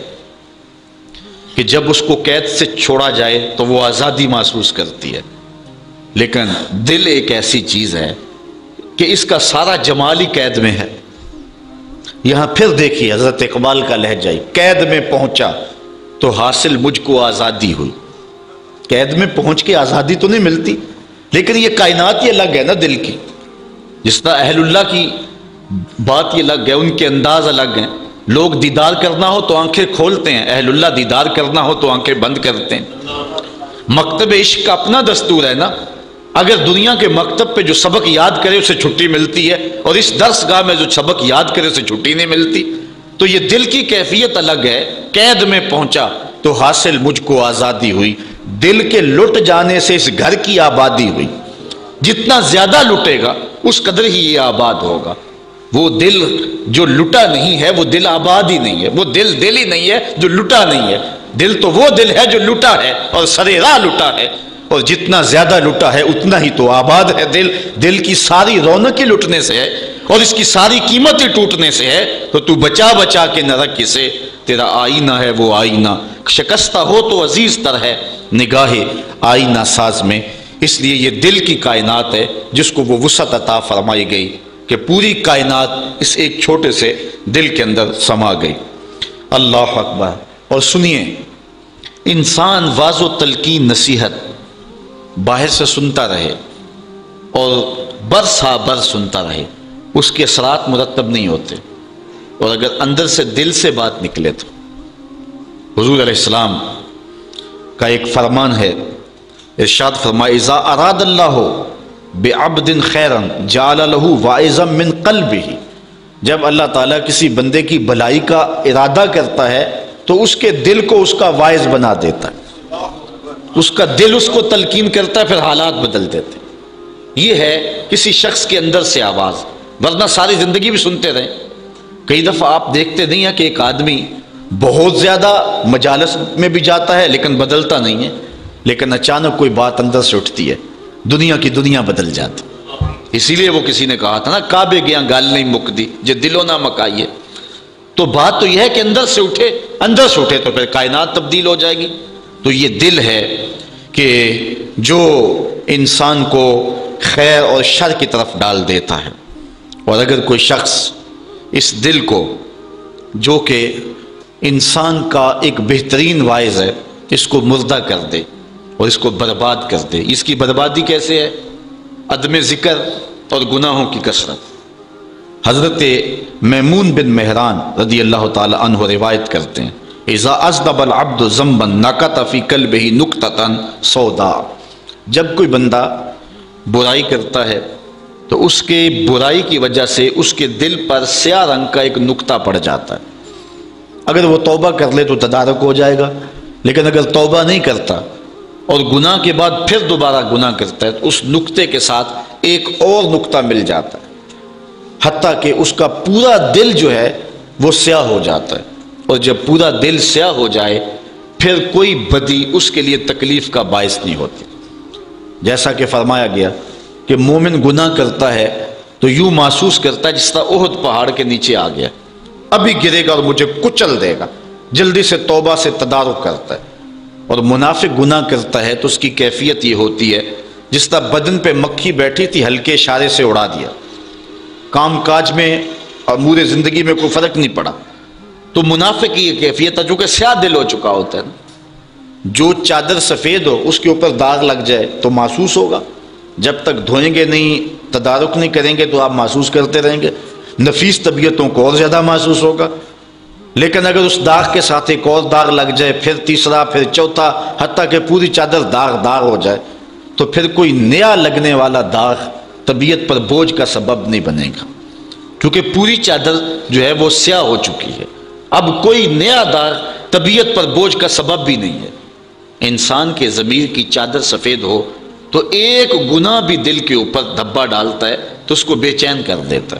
کہ جب اس کو قید سے چھوڑا جائے تو وہ آزادی محسوس کرتی ہے، لیکن دل ایک ایسی چیز ہے کہ اس کا سارا جمال ہی قید میں ہے۔ یہاں پھر دیکھیے حضرت اقبال کا لہجہ، قید میں پہنچا تو حاصل مجھ کو آزادی ہوئی۔ قید میں پہنچ کے آزادی تو نہیں ملتی، لیکن یہ کائنات یہ الگ ہے نا دل کی۔ جس طرح اہل اللہ کی بات یہ الگ ہے، ان کے انداز الگ ہیں۔ لوگ دیدار کرنا ہو تو آنکھیں کھولتے ہیں، اہل اللہ دیدار کرنا ہو تو آنکھیں بند کرتے ہیں۔ مکتب عشق کا اپنا دستور ہے نا، اگر دنیا کے مکتب پہ جو سبق یاد کرے اسے چھٹی ملتی ہے، اور اس درس گاہ میں جو سبق یاد کرے اسے چھٹی نہیں ملتی، تو یہ دل کی کیفیت الگ ہے۔ قید میں پہنچا تو حاصل مجھ کو آزادی ہوئی، دل کے لٹ جانے سے اس گھر کی آبادی ہوئی۔ جتنا زیادہ لٹے گا اس قدر ہی یہ آباد ہوگا۔ وہ دل جو لٹا نہیں ہے وہ دل آباد ہی نہیں ہے، وہ دل دل ہی نہیں ہے جو لٹا نہیں ہے۔ دل تو وہ دل ہے جو لٹا ہے اور سرے راہ لٹا ہے، اور جتنا زیادہ لٹا ہے اتنا ہی تو آباد ہے دل۔ دل کی ساری رونق ہی لٹنے سے ہے اور اس کی ساری قیمت ہی ٹوٹنے سے ہے، تو تو بچا بچا کے نہ رکھ اسے، تیرا آئینہ ہے وہ آئینہ شکستہ ہو تو عزیز تر ہے نگاہ آئینہ ساز میں۔ اس لیے یہ دل کی کائنات ہے جس کو وہ وسعت عطا فرمائی گئی کہ پوری کائنات اس ایک چھوٹے سے دل کے اندر سما گئی۔ اللہ اکبر۔ اور سنیے، انسان واض و تلقین نصیحت باہر سے سنتا رہے اور برس ہا برس سنتا رہے، اس کے اثرات مرتب نہیں ہوتے، اور اگر اندر سے دل سے بات نکلے تو حضور علیہ السلام کا ایک فرمان ہے، ارشاد فرمائے اذا اراد اللہ بعبد خیرا جعل له واعظا من قلبه، جب اللہ تعالیٰ کسی بندے کی بھلائی کا ارادہ کرتا ہے تو اس کے دل کو اس کا واعظ بنا دیتا ہے، اس کا دل اس کو تلقین کرتا ہے، پھر حالات بدل دیتے۔ یہ ہے کسی شخص کے اندر سے آواز، ورنہ ساری زندگی بھی سنتے رہیں۔ کئی دفعہ آپ دیکھتے نہیں ہیں کہ ایک آدمی بہت زیادہ مجالس میں بھی جاتا ہے لیکن بدلتا نہیں ہے، لیکن اچانک کوئی بات اندر سے اٹھتی ہے، دنیا کی دنیا بدل جاتی۔ اسی لیے وہ کسی نے کہا تھا نا، کعبے گیا گال نہیں مکدی جے دلوں نہ مکائیے۔ تو بات تو یہ ہے کہ اندر سے اٹھے، اندر سے اٹھے تو پھر کائنات تبدیل ہو جائے گی۔ تو یہ دل ہے کہ جو انسان کو خیر اور شر کی طرف ڈال دیتا ہے، اور اگر کوئی شخص اس دل کو جو کہ انسان کا ایک بہترین واعظ ہے اس کو مردہ کر دے اور اس کو برباد کر دے، اس کی بربادی کیسے ہے؟ عدم ذکر اور گناہوں کی کثرت۔ حضرت میمون بن مہران رضی اللہ تعالی عنہ روایت کرتے ہیں اذا اذنب العبد ذنبا نکت فی قلبہ نکتۃ سوداء، جب کوئی بندہ برائی کرتا ہے تو اس کے برائی کی وجہ سے اس کے دل پر سیاہ رنگ کا ایک نقطہ پڑ جاتا ہے۔ اگر وہ توبہ کر لے تو تدارک ہو جائے گا، لیکن اگر توبہ نہیں کرتا اور گناہ کے بعد پھر دوبارہ گناہ کرتا ہے تو اس نقطے کے ساتھ ایک اور نقطہ مل جاتا ہے، حتیٰ کہ اس کا پورا دل جو ہے وہ سیاہ ہو جاتا ہے، اور جب پورا دل سیاہ ہو جائے پھر کوئی بدی اس کے لیے تکلیف کا باعث نہیں ہوتی۔ جیسا کہ فرمایا گیا کہ مومن گناہ کرتا ہے تو یوں محسوس کرتا ہے جس طرح احد پہاڑ کے نیچے آ گیا، ابھی گرے گا اور مجھے کچل دے گا، جلدی سے توبہ سے تدارک کرتا ہے۔ اور منافق گناہ کرتا ہے تو اس کی کیفیت یہ ہوتی ہے جس طرح بدن پہ مکھی بیٹھی تھی ہلکے اشارے سے اڑا دیا، کام کاج میں اور امور زندگی میں کوئی فرق نہیں پڑا۔ تو منافق کی یہ کیفیت ہے جو کہ سیاہ دل ہو چکا ہوتا ہے نا، جو چادر سفید ہو اس کے اوپر داغ لگ جائے تو محسوس ہوگا، جب تک دھوئیں گے نہیں، تدارک نہیں کریں گے تو آپ محسوس کرتے رہیں گے، نفیس طبیعتوں کو اور زیادہ محسوس ہوگا۔ لیکن اگر اس داغ کے ساتھ ایک اور داغ لگ جائے، پھر تیسرا، پھر چوتھا، حتیٰ کہ پوری چادر داغ داغ ہو جائے، تو پھر کوئی نیا لگنے والا داغ طبیعت پر بوجھ کا سبب نہیں بنے گا، کیونکہ پوری چادر جو ہے وہ سیاہ ہو چکی ہے۔ اب کوئی نیا داغ طبیعت پر بوجھ کا سبب بھی نہیں ہے۔ انسان کے ضمیر کی چادر سفید ہو تو ایک گناہ بھی دل کے اوپر دھبا ڈالتا ہے تو اس کو بے چین کر دیتا ہے۔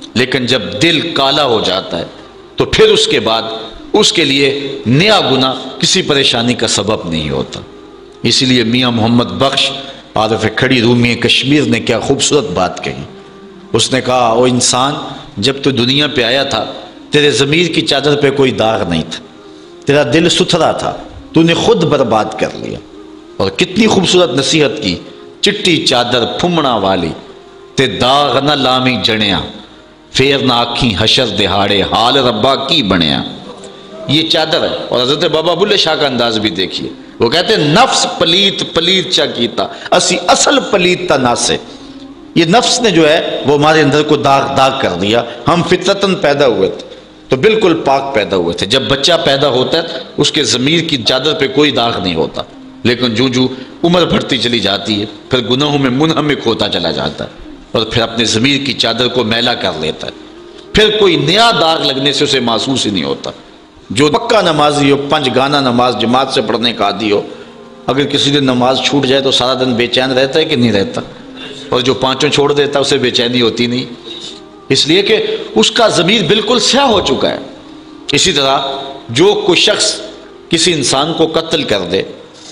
لیکن جب دل کالا ہو جاتا ہے تو پھر اس کے بعد اس کے لیے نیا گناہ کسی پریشانی کا سبب نہیں ہوتا۔ اسی لیے میاں محمد بخش عارف کھڑی رومی کشمیر نے کیا خوبصورت بات کہی۔ اس نے کہا او انسان، جب تو دنیا پہ آیا تھا تیرے ضمیر کی چادر پہ کوئی داغ نہیں تھا، تیرا دل ستھرا تھا، تو نے خود برباد کر لیا۔ اور کتنی خوبصورت نصیحت کی، چٹی چادر پھمڑا والی تے داغ نہ لامی جڑیاں، پھر نہ آکھیں حشر دہاڑے حال ربا کی بنیا۔ یہ چادر ہے۔ اور حضرت بابا بلے شاہ کا انداز بھی دیکھیے، وہ کہتے ہیں نفس پلیت پلیت چا کیتا اسی اصل پلیت تا ناسے۔ یہ نفس نے جو ہے وہ ہمارے اندر کو داغ داغ کر دیا۔ ہم فطرتاً پیدا ہوئے تھے تو بالکل پاک پیدا ہوئے تھے۔ جب بچہ پیدا ہوتا ہے اس کے ضمیر کی چادر پہ کوئی داغ نہیں ہوتا، لیکن جو جو عمر بڑھتی چلی جاتی ہے پھر گناہوں میں منہمک ہوتا چلا جاتا ہے اور پھر اپنے ضمیر کی چادر کو میلا کر لیتا ہے، پھر کوئی نیا داغ لگنے سے اسے محسوس ہی نہیں ہوتا۔ جو پکا نمازی ہو، پنج گانہ نماز جماعت سے پڑھنے کا عادی ہو، اگر کسی دن نماز چھوٹ جائے تو سارا دن بے چین رہتا ہے کہ نہیں رہتا؟ اور جو پانچوں چھوڑ دیتا ہے اسے بے چینی ہوتی نہیں، اس لیے کہ اس کا ضمیر بالکل سیاہ ہو چکا ہے۔ اسی طرح جو کوئی شخص کسی انسان کو قتل کر دے،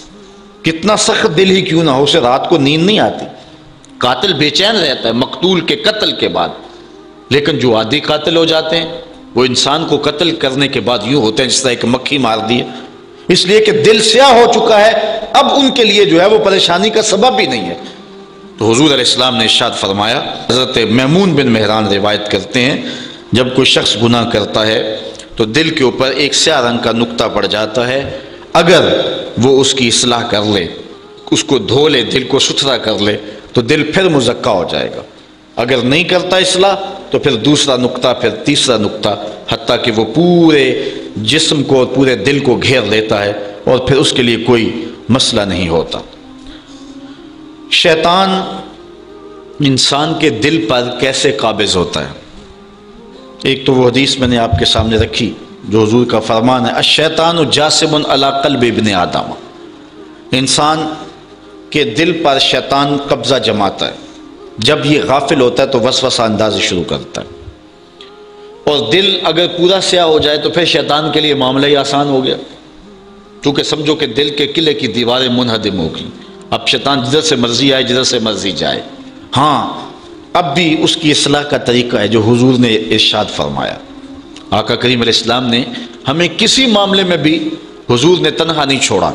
کتنا سخت دل ہی کیوں نہ ہو، اسے رات کو نیند نہیں آتی، قاتل بے چین رہتا ہے مقتول کے قتل کے بعد۔ لیکن جو عادی قاتل ہو جاتے ہیں وہ انسان کو قتل کرنے کے بعد یوں ہوتے ہیں جس طرح ایک مکھی مار دی ہے، اس لیے کہ دل سیاہ ہو چکا ہے، اب ان کے لیے جو ہے وہ پریشانی کا سبب ہی نہیں ہے۔ تو حضور علیہ السلام نے ارشاد فرمایا، حضرت میمون بن مہران روایت کرتے ہیں، جب کوئی شخص گناہ کرتا ہے تو دل کے اوپر ایک سیاہ رنگ کا نقطہ پڑ جاتا ہے، اگر وہ اس کی اصلاح کر لے، اس کو دھو لے، دل کو ستھرا کر لے تو دل پھر مزکا ہو جائے گا۔ اگر نہیں کرتا اصلاح تو پھر دوسرا نقطہ، پھر تیسرا نقطہ، حتیٰ کہ وہ پورے جسم کو اور پورے دل کو گھیر لیتا ہے اور پھر اس کے لیے کوئی مسئلہ نہیں ہوتا۔ شیطان انسان کے دل پر کیسے قابض ہوتا ہے؟ ایک تو وہ حدیث میں نے آپ کے سامنے رکھی جو حضور کا فرمان ہے، الشیطان جاسم علی قلب ابن آدم، انسان کے دل پر شیطان قبضہ جماتا ہے، جب یہ غافل ہوتا ہے تو وسوسہ اندازی شروع کرتا ہے، اور دل اگر پورا سیاہ ہو جائے تو پھر شیطان کے لیے معاملہ ہی آسان ہو گیا، کیونکہ سمجھو کہ دل کے قلعے کی دیواریں منہدم ہو گئیں، اب شیطان جدھر سے مرضی آئے جدھر سے مرضی جائے۔ ہاں اب بھی اس کی اصلاح کا طریقہ ہے جو حضور نے ارشاد فرمایا۔ آقا کریم علیہ السلام نے ہمیں کسی معاملے میں بھی حضور نے تنہا نہیں چھوڑا۔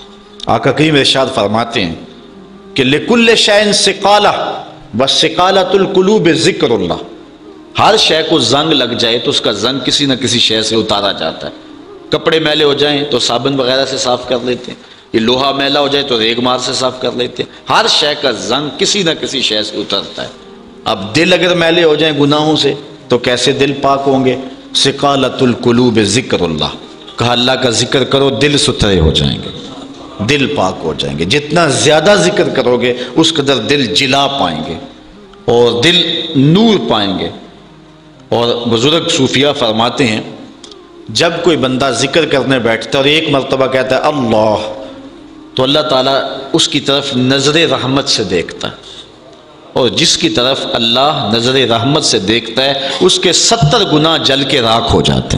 آقا کریم ارشاد فرماتے ہیں کہ لِكُلِّ شَيْءٍ سِقَالَةٌ وَسِقَالَةُ الْقُلُوبِ ذِكْرُ اللَّهِ، ہر شے کو زنگ لگ جائے تو اس کا زنگ کسی نہ کسی شے سے اتارا جاتا ہے۔ کپڑے میلے ہو جائیں تو صابن وغیرہ سے صاف کر لیتے ہیں، یہ لوہا میلا ہو جائے تو ریگ مار سے صاف کر لیتے ہیں، ہر شے کا زنگ کسی نہ کسی شے سے اترتا ہے۔ اب دل اگر میلے ہو جائیں گناہوں سے تو کیسے دل پاک ہوں گے؟ سقالۃ القلوب ذکر اللہ، کہا اللہ کا ذکر کرو دل ستھرے ہو جائیں گے، دل پاک ہو جائیں گے۔ جتنا زیادہ ذکر کرو گے اس قدر دل جلا پائیں گے اور دل نور پائیں گے۔ اور بزرگ صوفیہ فرماتے ہیں جب کوئی بندہ ذکر کرنے بیٹھتا ہے اور ایک مرتبہ کہتا ہے اللہ، تو اللہ تعالیٰ اس کی طرف نظر رحمت سے دیکھتا ہے، اور جس کی طرف اللہ نظر رحمت سے دیکھتا ہے اس کے ستر گناہ جل کے راکھ ہو جاتے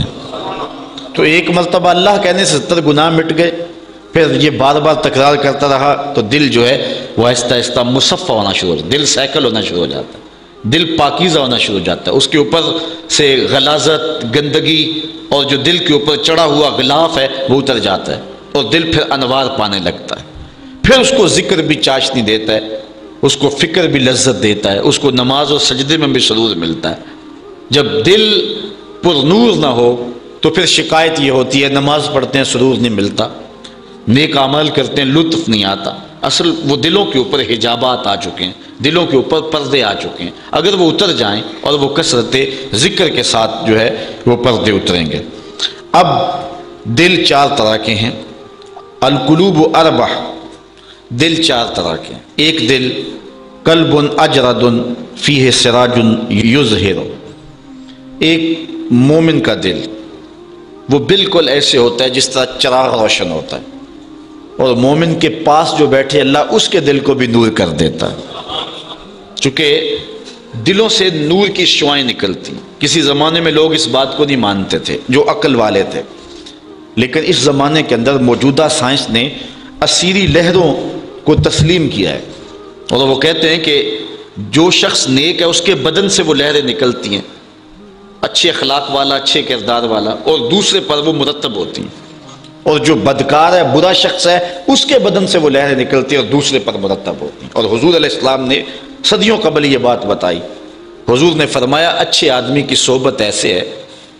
ہیں۔ تو ایک مرتبہ اللہ کہنے سے ستر گناہ مٹ گئے، پھر یہ بار بار تکرار کرتا رہا تو دل جو ہے وہ آہستہ آہستہ مصفہ ہونا شروع ہو جاتا ہے، دل سیکل ہونا شروع ہو جاتا ہے، دل پاکیزہ ہونا شروع ہو جاتا ہے، اس کے اوپر سے غلاظت، گندگی اور جو دل کے اوپر چڑھا ہوا غلاف ہے وہ اتر جاتا ہے اور دل پھر انوار پانے لگتا ہے، پھر اس کو ذکر بھی چاشنی دیتا ہے، اس کو فکر بھی لذت دیتا ہے، اس کو نماز اور سجدے میں بھی سرور ملتا ہے۔ جب دل پر نور نہ ہو تو پھر شکایت یہ ہوتی ہے نماز پڑھتے ہیں سرور نہیں ملتا، نیک عمل کرتے ہیں لطف نہیں آتا۔ اصل وہ دلوں کے اوپر حجابات آ چکے ہیں، دلوں کے اوپر پردے آ چکے ہیں، اگر وہ اتر جائیں اور وہ کثرت ذکر کے ساتھ جو ہے وہ پردے اتریں گے۔ اب دل چار طرح کے ہیں، القلوب اربع، دل چار طرح کے ہیں۔ ایک دل قلب اجرد فیہ سراج یظہر، ایک مومن کا دل وہ بالکل ایسے ہوتا ہے جس طرح چراغ روشن ہوتا ہے، اور مومن کے پاس جو بیٹھے اللہ اس کے دل کو بھی نور کر دیتا ہے، چونکہ دلوں سے نور کی شعائیں نکلتی. کسی زمانے میں لوگ اس بات کو نہیں مانتے تھے جو عقل والے تھے، لیکن اس زمانے کے اندر موجودہ سائنس نے اسیری لہروں کو تسلیم کیا ہے، اور وہ کہتے ہیں کہ جو شخص نیک ہے اس کے بدن سے وہ لہریں نکلتی ہیں، اچھے اخلاق والا، اچھے کردار والا، اور دوسرے پر وہ مرتب ہوتی ہیں، اور جو بدکار ہے، برا شخص ہے، اس کے بدن سے وہ لہریں نکلتی ہیں اور دوسرے پر مرتب ہوتی ہیں. اور حضور علیہ السلام نے صدیوں قبل یہ بات بتائی. حضور نے فرمایا اچھے آدمی کی صحبت ایسے ہے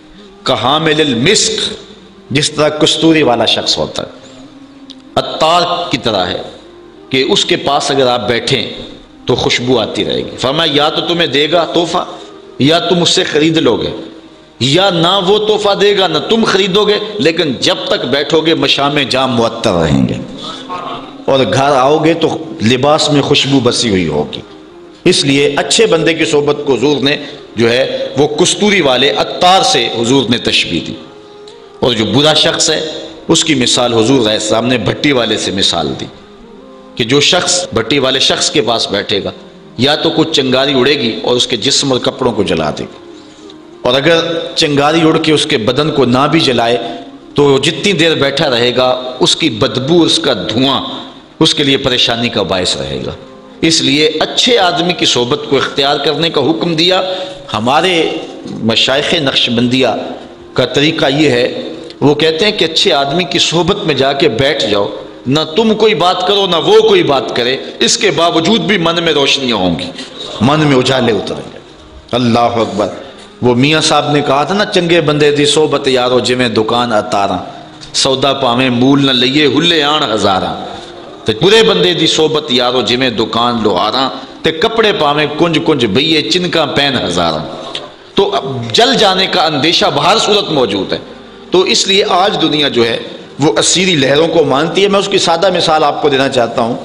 کہ حامل المسک، جس طرح کستوری والا شخص ہوتا ہے، عطار کی طرح ہے کہ اس کے پاس اگر آپ بیٹھیں تو خوشبو آتی رہے گی. فرمایا یا تو تمہیں دے گا تحفہ، یا تم اس سے خرید لو گے، یا نہ وہ تحفہ دے گا نہ تم خریدو گے، لیکن جب تک بیٹھو گے مشام جام معطر رہیں گے، اور گھر آؤ گے تو لباس میں خوشبو بسی ہوئی ہوگی. اس لیے اچھے بندے کی صحبت کو حضور نے جو ہے وہ کستوری والے عطار سے حضور نے تشبیہ دی، اور جو برا شخص ہے اس کی مثال حضور علیہ السلام نے بھٹی والے سے مثال دی کہ جو شخص بھٹی والے شخص کے پاس بیٹھے گا یا تو کچھ چنگاری اڑے گی اور اس کے جسم اور کپڑوں کو جلا دے گی، اور اگر چنگاری اڑ کے اس کے بدن کو نہ بھی جلائے تو جتنی دیر بیٹھا رہے گا اس کی بدبو، اس کا دھواں اس کے لیے پریشانی کا باعث رہے گا. اس لیے اچھے آدمی کی صحبت کو اختیار کرنے کا حکم دیا. ہمارے مشائخ نقشبندیہ کا طریقہ یہ ہے، وہ کہتے ہیں کہ اچھے آدمی کی صحبت میں جا کے بیٹھ جاؤ، نہ تم کوئی بات کرو نہ وہ کوئی بات کرے، اس کے باوجود بھی من میں روشنیاں ہوں گی، من میں اجالے اتریں گے. اللہ اکبر. وہ میاں صاحب نے کہا تھا نا، چنگے بندے دی صحبت یارو جویں دکان اتاراں، سودا پاویں مول نہ لئیے ہلے آن ہزاراں. تے برے بندے دی صحبت یارو جویں دکان لوہاراں، تے کپڑے پاویں کنج کنج بئیے چنکاں پین ہزاراں. تو اب جل جانے کا اندیشہ بہر صورت موجود ہے. تو اس لیے آج دنیا جو ہے وہ اسیری لہروں کو مانتی ہے. میں اس کی سادہ مثال آپ کو دینا چاہتا ہوں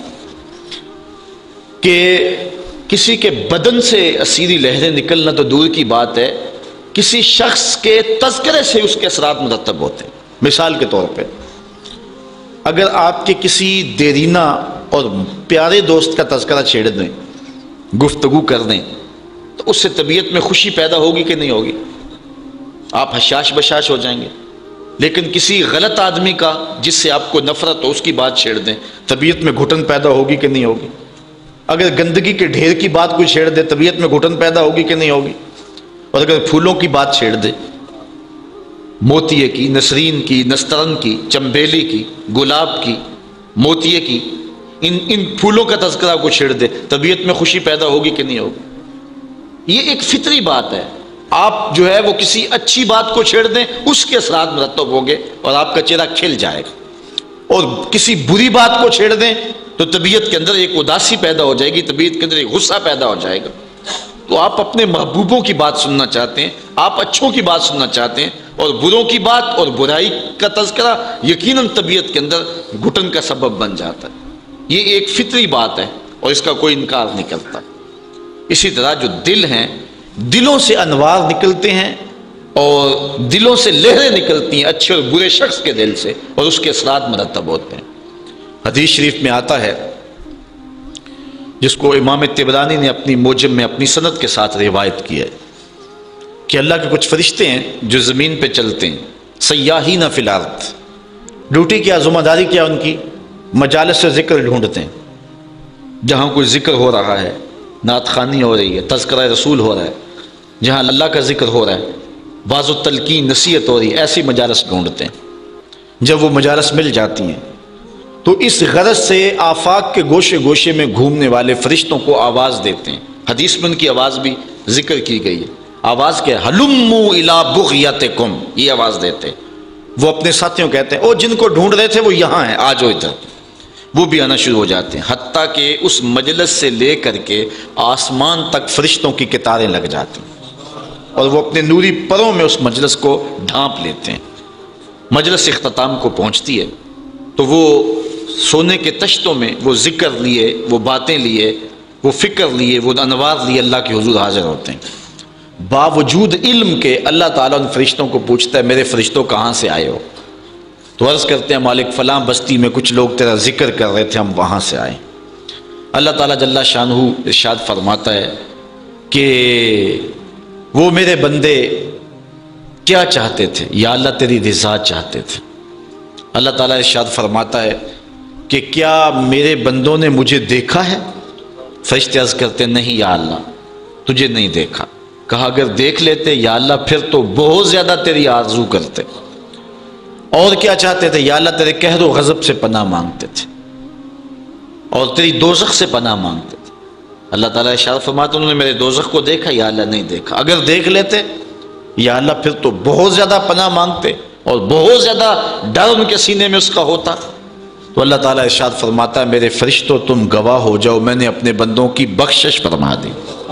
کہ کسی کے بدن سے اسیری لہریں نکلنا تو دور کی بات ہے، کسی شخص کے تذکرے سے اس کے اثرات مرتب ہوتے ہیں. مثال کے طور پہ اگر آپ کے کسی دیرینہ اور پیارے دوست کا تذکرہ چھیڑ دیں، گفتگو کر دیں، تو اس سے طبیعت میں خوشی پیدا ہوگی کہ نہیں ہوگی؟ آپ حشاش بشاش ہو جائیں گے. لیکن کسی غلط آدمی کا جس سے آپ کو نفرت ہو اس کی بات چھیڑ دیں، طبیعت میں گھٹن پیدا ہوگی کہ نہیں ہوگی؟ اگر گندگی کے ڈھیر کی بات کوئی چھیڑ دے طبیعت میں گھٹن پیدا ہوگی کہ نہیں ہوگی؟ اور اگر پھولوں کی بات چھیڑ دے، موتیے کی، نسرین کی، نسترن کی، چمبیلی کی، گلاب کی، موتیے کی، ان ان پھولوں کا تذکرہ کو چھیڑ دے، طبیعت میں خوشی پیدا ہوگی کہ نہیں ہوگی؟ یہ ایک فطری بات ہے. آپ جو ہے وہ کسی اچھی بات کو چھیڑ دیں، اس کے اثرات مرتب ہوں گے اور آپ کا چہرہ کھل جائے گا. اور کسی بری بات کو چھیڑ دیں تو طبیعت کے اندر ایک اداسی پیدا ہو جائے گی، طبیعت کے اندر ایک غصہ پیدا ہو جائے گا. تو آپ اپنے محبوبوں کی بات سننا چاہتے ہیں، آپ اچھوں کی بات سننا چاہتے ہیں، اور بروں کی بات اور برائی کا تذکرہ یقیناً طبیعت کے اندر گھٹن کا سبب بن جاتا ہے. یہ ایک فطری بات ہے اور اس کا کوئی انکار نہیں کرتا. اسی طرح جو دل ہیں، دلوں سے انوار نکلتے ہیں اور دلوں سے لہریں نکلتی ہیں اچھے اور برے شخص کے دل سے، اور اس کے اثرات مرتب ہوتے ہیں. حدیث شریف میں آتا ہے، جس کو امام طبرانی نے اپنی موجم میں اپنی سند کے ساتھ روایت کی ہے، کہ اللہ کے کچھ فرشتے ہیں جو زمین پہ چلتے ہیں، سیاحین فی الارض. ڈیوٹی کیا، ذمہ داری کیا ان کی؟ مجالس سے ذکر ڈھونڈتے ہیں. جہاں کوئی ذکر ہو رہا ہے، نعت خوانی ہو رہی ہے، تذکرہ رسول ہو رہا ہے، جہاں اللہ کا ذکر ہو رہا ہے، بعض التلقین نصیحت ہو رہی ہے، ایسی مجالس ڈھونڈتے ہیں. جب وہ مجالس مل جاتی ہیں تو اس غرض سے آفاق کے گوشے گوشے میں گھومنے والے فرشتوں کو آواز دیتے ہیں. حدیث میں ان کی آواز بھی ذکر کی گئی ہے. آواز کیا ہے؟ ہلموا الی بغیتکم، یہ آواز دیتے. وہ اپنے ساتھیوں کہتے ہیں، او جن کو ڈھونڈ رہے تھے وہ یہاں ہیں، آ جاؤ ادھر. وہ بھی آنا شروع ہو جاتے ہیں، حتیٰ کہ اس مجلس سے لے کر کے آسمان تک فرشتوں کی قطاریں لگ جاتی ہیں، اور وہ اپنے نوری پروں میں اس مجلس کو ڈھانپ لیتے ہیں. مجلس اختتام کو پہنچتی ہے تو وہ سونے کے تشتوں میں وہ ذکر لیے، وہ باتیں لیے، وہ فکر لیے، وہ انوار لیے اللہ کے حضور حاضر ہوتے ہیں. باوجود علم کے اللہ تعالیٰ ان فرشتوں کو پوچھتا ہے، میرے فرشتوں کہاں سے آئے ہو؟ تو عرض کرتے ہیں، مالک فلاں بستی میں کچھ لوگ تیرا ذکر کر رہے تھے، ہم وہاں سے آئے. اللہ تعالیٰ جل شانہ ارشاد فرماتا ہے کہ وہ میرے بندے کیا چاہتے تھے، یا اللہ تیری رضا چاہتے تھے۔ اللہ تعالیٰ ارشاد فرماتا ہے کہ کیا میرے بندوں نے مجھے دیکھا ہے؟ فرشتے عرض کرتے نہیں یا اللہ تجھے نہیں دیکھا۔ کہا اگر دیکھ لیتے یا اللہ پھر تو بہت زیادہ تیری آرزو کرتے۔ اور کیا چاہتے تھے؟ یا اللہ تیرے قہر و غضب سے پناہ مانگتے تھے اور تیری دوزخ سے پناہ مانگتے تھے۔ اللہ تعالیٰ ارشاد فرماتا انہوں نے میرے دوزخ کو دیکھا؟ یا اللہ نہیں دیکھا۔ اگر دیکھ لیتے یا اللہ پھر تو بہت زیادہ پناہ مانگتے اور بہت زیادہ ڈر ان کے سینے میں اس کا ہوتا۔ تو اللہ تعالیٰ ارشاد فرماتا ہے میرے فرشتوں تم گواہ ہو جاؤ، میں نے اپنے بندوں کی بخشش فرما دی،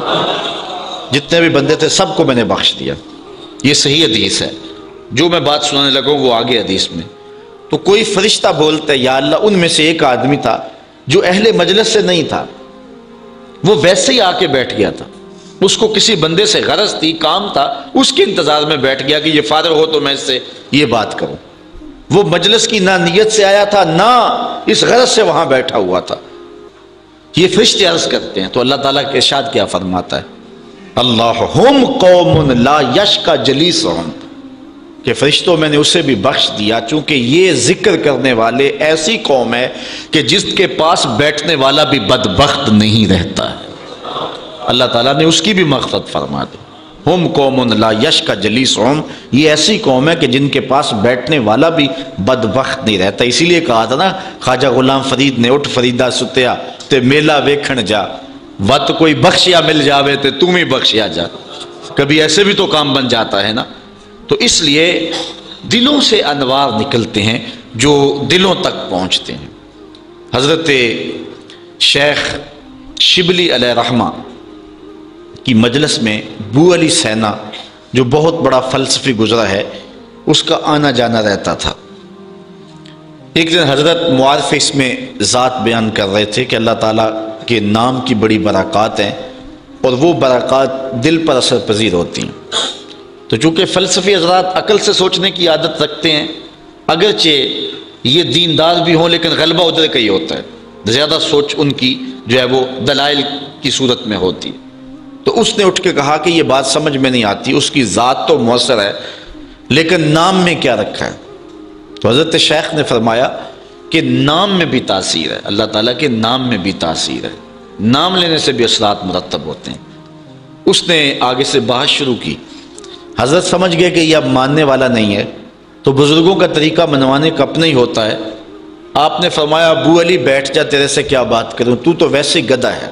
جتنے بھی بندے تھے سب کو میں نے بخش دیا۔ یہ صحیح حدیث ہے، جو میں بات سنانے لگا ہوں وہ آگے حدیث میں۔ تو کوئی فرشتہ بولتا ہے یا اللہ، ان میں سے ایک آدمی تھا جو اہل مجلس سے نہیں تھا، وہ ویسے ہی آ کے بیٹھ گیا تھا، اس کو کسی بندے سے غرض تھی، کام تھا، اس کے انتظار میں بیٹھ گیا کہ یہ فارغ ہو تو میں اس سے یہ بات کروں۔ وہ مجلس کی نہ نیت سے آیا تھا نہ اس غرض سے وہاں بیٹھا ہوا تھا۔ یہ فرشتے عرض کرتے ہیں تو اللہ تعالیٰ کے ارشاد کیا فرماتا ہے؟ اللہم قوم لا یشقی جلیسہم، کہ فرشتوں میں نے اسے بھی بخش دیا چونکہ یہ ذکر کرنے والے ایسی قوم ہے کہ جس کے پاس بیٹھنے والا بھی بدبخت نہیں رہتا ہے۔ اللہ تعالیٰ نے اس کی بھی مغفرت فرما دی۔ ہم قوم لا یشقی جلیسہم، یہ ایسی قوم ہے کہ جن کے پاس بیٹھنے والا بھی بدبخت نہیں رہتا۔ اسی لیے کہا تھا نا خواجہ غلام فرید نے، اٹھ فریدہ ستیا تے میلہ ویکھن جا، وت کوئی بخشیا مل جاوے تے تم ہی بخشیا جا۔ کبھی ایسے بھی تو کام بن جاتا ہے نا۔ تو اس لیے دلوں سے انوار نکلتے ہیں جو دلوں تک پہنچتے ہیں۔ حضرت شیخ شبلی علیہ رحمہ کی مجلس میں بو علی سینا جو بہت بڑا فلسفی گزرا ہے، اس کا آنا جانا رہتا تھا۔ ایک دن حضرت معارف اس میں ذات بیان کر رہے تھے کہ اللہ تعالیٰ کے نام کی بڑی برکات ہیں اور وہ برکات دل پر اثر پذیر ہوتی ہیں۔ تو چونکہ فلسفی حضرات عقل سے سوچنے کی عادت رکھتے ہیں، اگرچہ یہ دیندار بھی ہوں لیکن غلبہ ادھر کا ہی ہوتا ہے، زیادہ سوچ ان کی جو ہے وہ دلائل کی صورت میں ہوتی ہے۔ تو اس نے اٹھ کے کہا کہ یہ بات سمجھ میں نہیں آتی، اس کی ذات تو مؤثر ہے لیکن نام میں کیا رکھا ہے؟ تو حضرت شیخ نے فرمایا کہ نام میں بھی تاثیر ہے، اللہ تعالیٰ کے نام میں بھی تاثیر ہے، نام لینے سے بھی اثرات مرتب ہوتے ہیں۔ اس نے آگے سے بحث شروع کی۔ حضرت سمجھ گئے کہ یہ اب ماننے والا نہیں ہے، تو بزرگوں کا طریقہ منوانے کا اپنا ہی ہوتا ہے۔ آپ نے فرمایا ابو علی بیٹھ جا، تیرے سے کیا بات کروں، تو تو ویسے گدھا ہے۔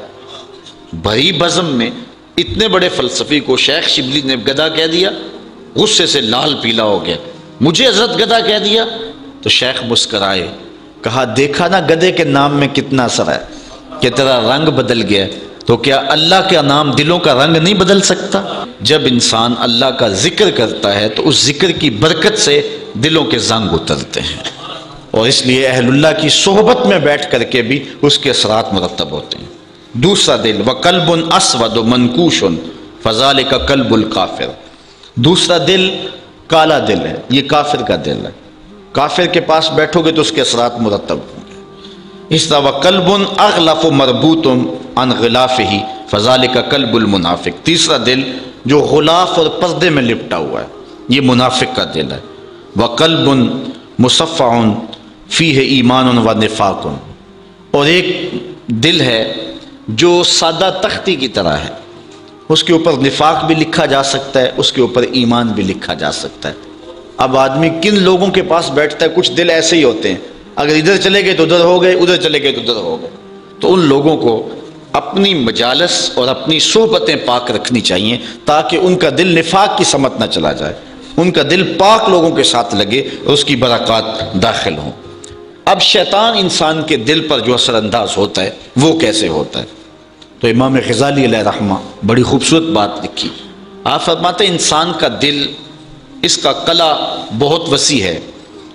بھری بزم میں اتنے بڑے فلسفی کو شیخ شبلی نے گدھا کہہ دیا، غصے سے لال پیلا ہو گیا، مجھے حضرت گدھا کہہ دیا۔ تو شیخ مسکرائے، کہا دیکھا نا گدھے کے نام میں کتنا اثر ہے کہ تیرا رنگ بدل گیا، تو کیا اللہ کا نام دلوں کا رنگ نہیں بدل سکتا؟ جب انسان اللہ کا ذکر کرتا ہے تو اس ذکر کی برکت سے دلوں کے زنگ اترتے ہیں، اور اس لیے اہل اللہ کی صحبت میں بیٹھ کر کے بھی اس کے اثرات مرتب ہوتے ہیں۔ دوسرا دل، وَقَلْبٌ أَسْوَدُ مَنْكُوشٌ فَذَلِكَ قَلْبُ الْكَافِرِ، دوسرا دل کالا دل ہے، یہ کافر کا دل ہے۔ کافر کے پاس بیٹھو گے تو اس کے اثرات مرتب ہوں گے۔ اس طرح وَقَلْبٌ أَغْلَفُ مَرْبُوطٌ عَنْ غِلَافِهِ فَذَلِكَ قَلْبُ الْمُنَافِقِ، تیسرا دل جو غلاف اور پردے میں لپٹا ہوا ہے، یہ منافق کا دل ہے۔ وَقَلْبٌ مُصَفَّعٌ فِيهِ إِيمَانٌ وَنِفَاقٌ، اور ایک دل ہے جو سادہ تختی کی طرح ہے، اس کے اوپر نفاق بھی لکھا جا سکتا ہے، اس کے اوپر ایمان بھی لکھا جا سکتا ہے۔ اب آدمی کن لوگوں کے پاس بیٹھتا ہے، کچھ دل ایسے ہی ہوتے ہیں، اگر ادھر چلے گئے تو ادھر ہو گئے، ادھر چلے گئے تو ادھر ہو گئے۔ تو ان لوگوں کو اپنی مجالس اور اپنی صحبتیں پاک رکھنی چاہیے تاکہ ان کا دل نفاق کی سمت نہ چلا جائے، ان کا دل پاک لوگوں کے ساتھ لگے اور اس کی برکات داخل ہوں۔ اب شیطان انسان کے دل پر جو اثر انداز ہوتا ہے وہ کیسے ہوتا ہے؟ تو امام غزالی علیہ رحمہ بڑی خوبصورت بات لکھی۔ آپ فرماتے ہیں انسان کا دل، اس کا قلعہ بہت وسیع ہے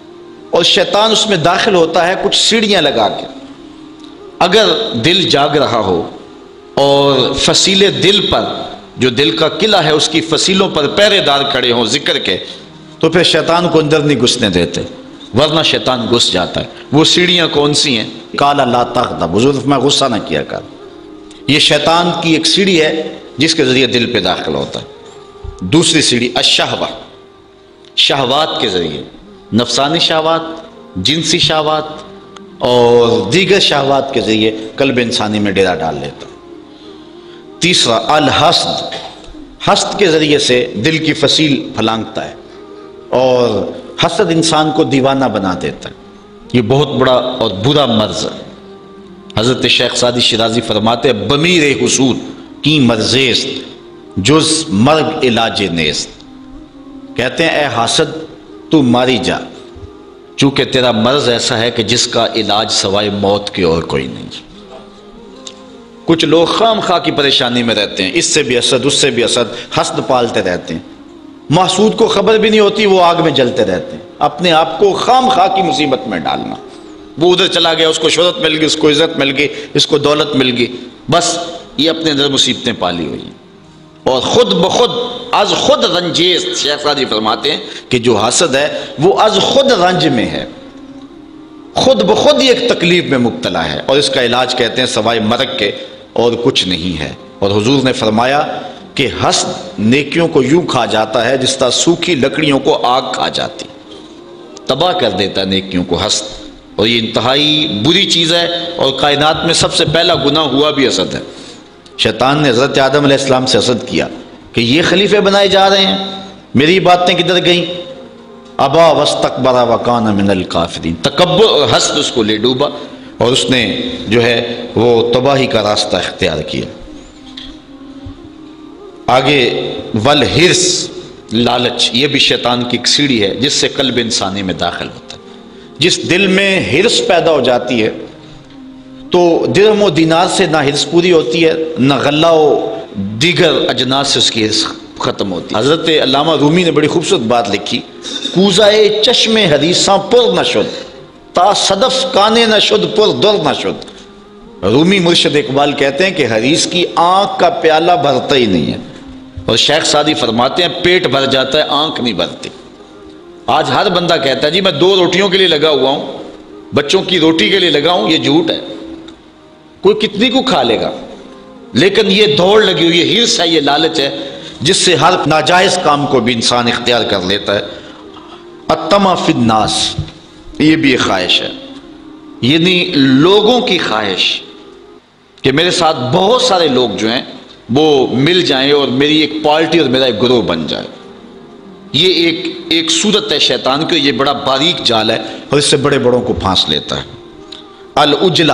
اور شیطان اس میں داخل ہوتا ہے کچھ سیڑھیاں لگا کے۔ اگر دل جاگ رہا ہو اور فصیلے دل پر، جو دل کا قلعہ ہے اس کی فصیلوں پر پہرے دار کھڑے ہوں ذکر کے، تو پھر شیطان کو اندر نہیں گھسنے دیتے، ورنہ شیطان گھس جاتا ہے۔ وہ سیڑھیاں کون سی ہیں؟ کالا لا تغضب، بزرگ میں غصہ نہ کیا کر، یہ شیطان کی ایک سیڑھی ہے جس کے ذریعے دل پہ داخل ہوتا ہے۔ دوسری سیڑھی الشہوہ، شہوات کے ذریعے، نفسانی شہوات، جنسی شہوات اور دیگر شہوات کے ذریعے قلب انسانی میں ڈیرا ڈال لیتا ہے۔ تیسرا الحسد، حسد کے ذریعے سے دل کی فصیل پھلانگتا ہے اور حسد انسان کو دیوانہ بنا دیتا ہے۔ یہ بہت بڑا اور برا مرض ہے۔ حضرت شیخ سعدی شیرازی فرماتے ہیں بمیر حسود کی مرزیست جز مرگ علاج نیست، کہتے ہیں اے حاسد تو ماری جا، چونکہ تیرا مرض ایسا ہے کہ جس کا علاج سوائے موت کی اور کوئی نہیں۔ کچھ لوگ خام خواہ کی پریشانی میں رہتے ہیں، اس سے بھی حسد اس سے بھی حسد، حسد پالتے رہتے ہیں، محسود کو خبر بھی نہیں ہوتی، وہ آگ میں جلتے رہتے ہیں، اپنے آپ کو خام خواہ کی مصیبت میں ڈالنا۔ وہ ادھر چلا گیا، اس کو شہرت مل گئی، اس کو عزت مل گئی، اس کو دولت مل گئی، بس یہ اپنے اندر مصیبتیں پالی ہوئی ہیں، اور خود بخود از خود رنجیز، شیخ سعدی فرماتے ہیں کہ جو حسد ہے وہ از خود رنج میں ہے، خود بخود یہ ایک تکلیف میں مبتلا ہے، اور اس کا علاج کہتے ہیں سوائے مرگ کے اور کچھ نہیں ہے۔ اور حضور نے فرمایا کہ حسد نیکیوں کو یوں کھا جاتا ہے جس طرح سوکھی لکڑیوں کو آگ کھا جاتی، تباہ کر دیتا ہے نیکیوں کو حسد، اور یہ انتہائی بری چیز ہے، اور کائنات میں سب سے پہلا گناہ ہوا بھی حسد ہے۔ شیطان نے حضرت آدم علیہ السلام سے حسد کیا کہ یہ خلیفے بنائے جا رہے ہیں، میری باتیں کدھر گئیں؟ ابا واستکبر وکان من الکافرین، تکبر اور حسد اس کو لے ڈوبا، اور اس نے جو ہے وہ تباہی کا راستہ اختیار کیا۔ آگے والحرص، لالچ، یہ بھی شیطان کی ایک سیڑھی ہے جس سے قلب انسانی میں داخل ہوتا ہے۔ جس دل میں حرص پیدا ہو جاتی ہے تو درہم و دینار سے نہ حرص پوری ہوتی ہے، نہ غلہ و دیگر اجناس سے اس کی حرص ختم ہوتی ہے۔ حضرت علامہ رومی نے بڑی خوبصورت بات لکھی، کوزائے چشم حدیثاں پر نہ شد تا صدف کانے نہ شد پر در نہ شد۔ رومی مرشد اقبال کہتے ہیں کہ حدیث کی آنکھ کا پیالہ بھرتا ہی نہیں ہے، اور شیخ سعدی فرماتے ہیں پیٹ بھر جاتا ہے آنکھ نہیں بھرتی۔ آج ہر بندہ کہتا ہے جی میں دو روٹیوں کے لیے لگا ہوا ہوں، بچوں کی روٹی کے لیے لگا ہوں، یہ جھوٹ ہے، کوئی کتنی کو کھا لے گا، لیکن یہ دوڑ لگی ہوئی، یہ حرص ہے، یہ لالچ ہے جس سے ہر ناجائز کام کو بھی انسان اختیار کر لیتا ہے۔ الطمع فی الناس، یہ بھی ایک خواہش ہے، یعنی لوگوں کی خواہش کہ میرے ساتھ بہت سارے لوگ جو ہیں وہ مل جائیں اور میری ایک پارٹی اور میرا ایک گروہ بن جائے۔ یہ ایک ایک صورت ہے شیطان کی، یہ بڑا باریک جال ہے اور اس سے بڑے بڑوں کو پھانس لیتا ہے۔ العجلہ،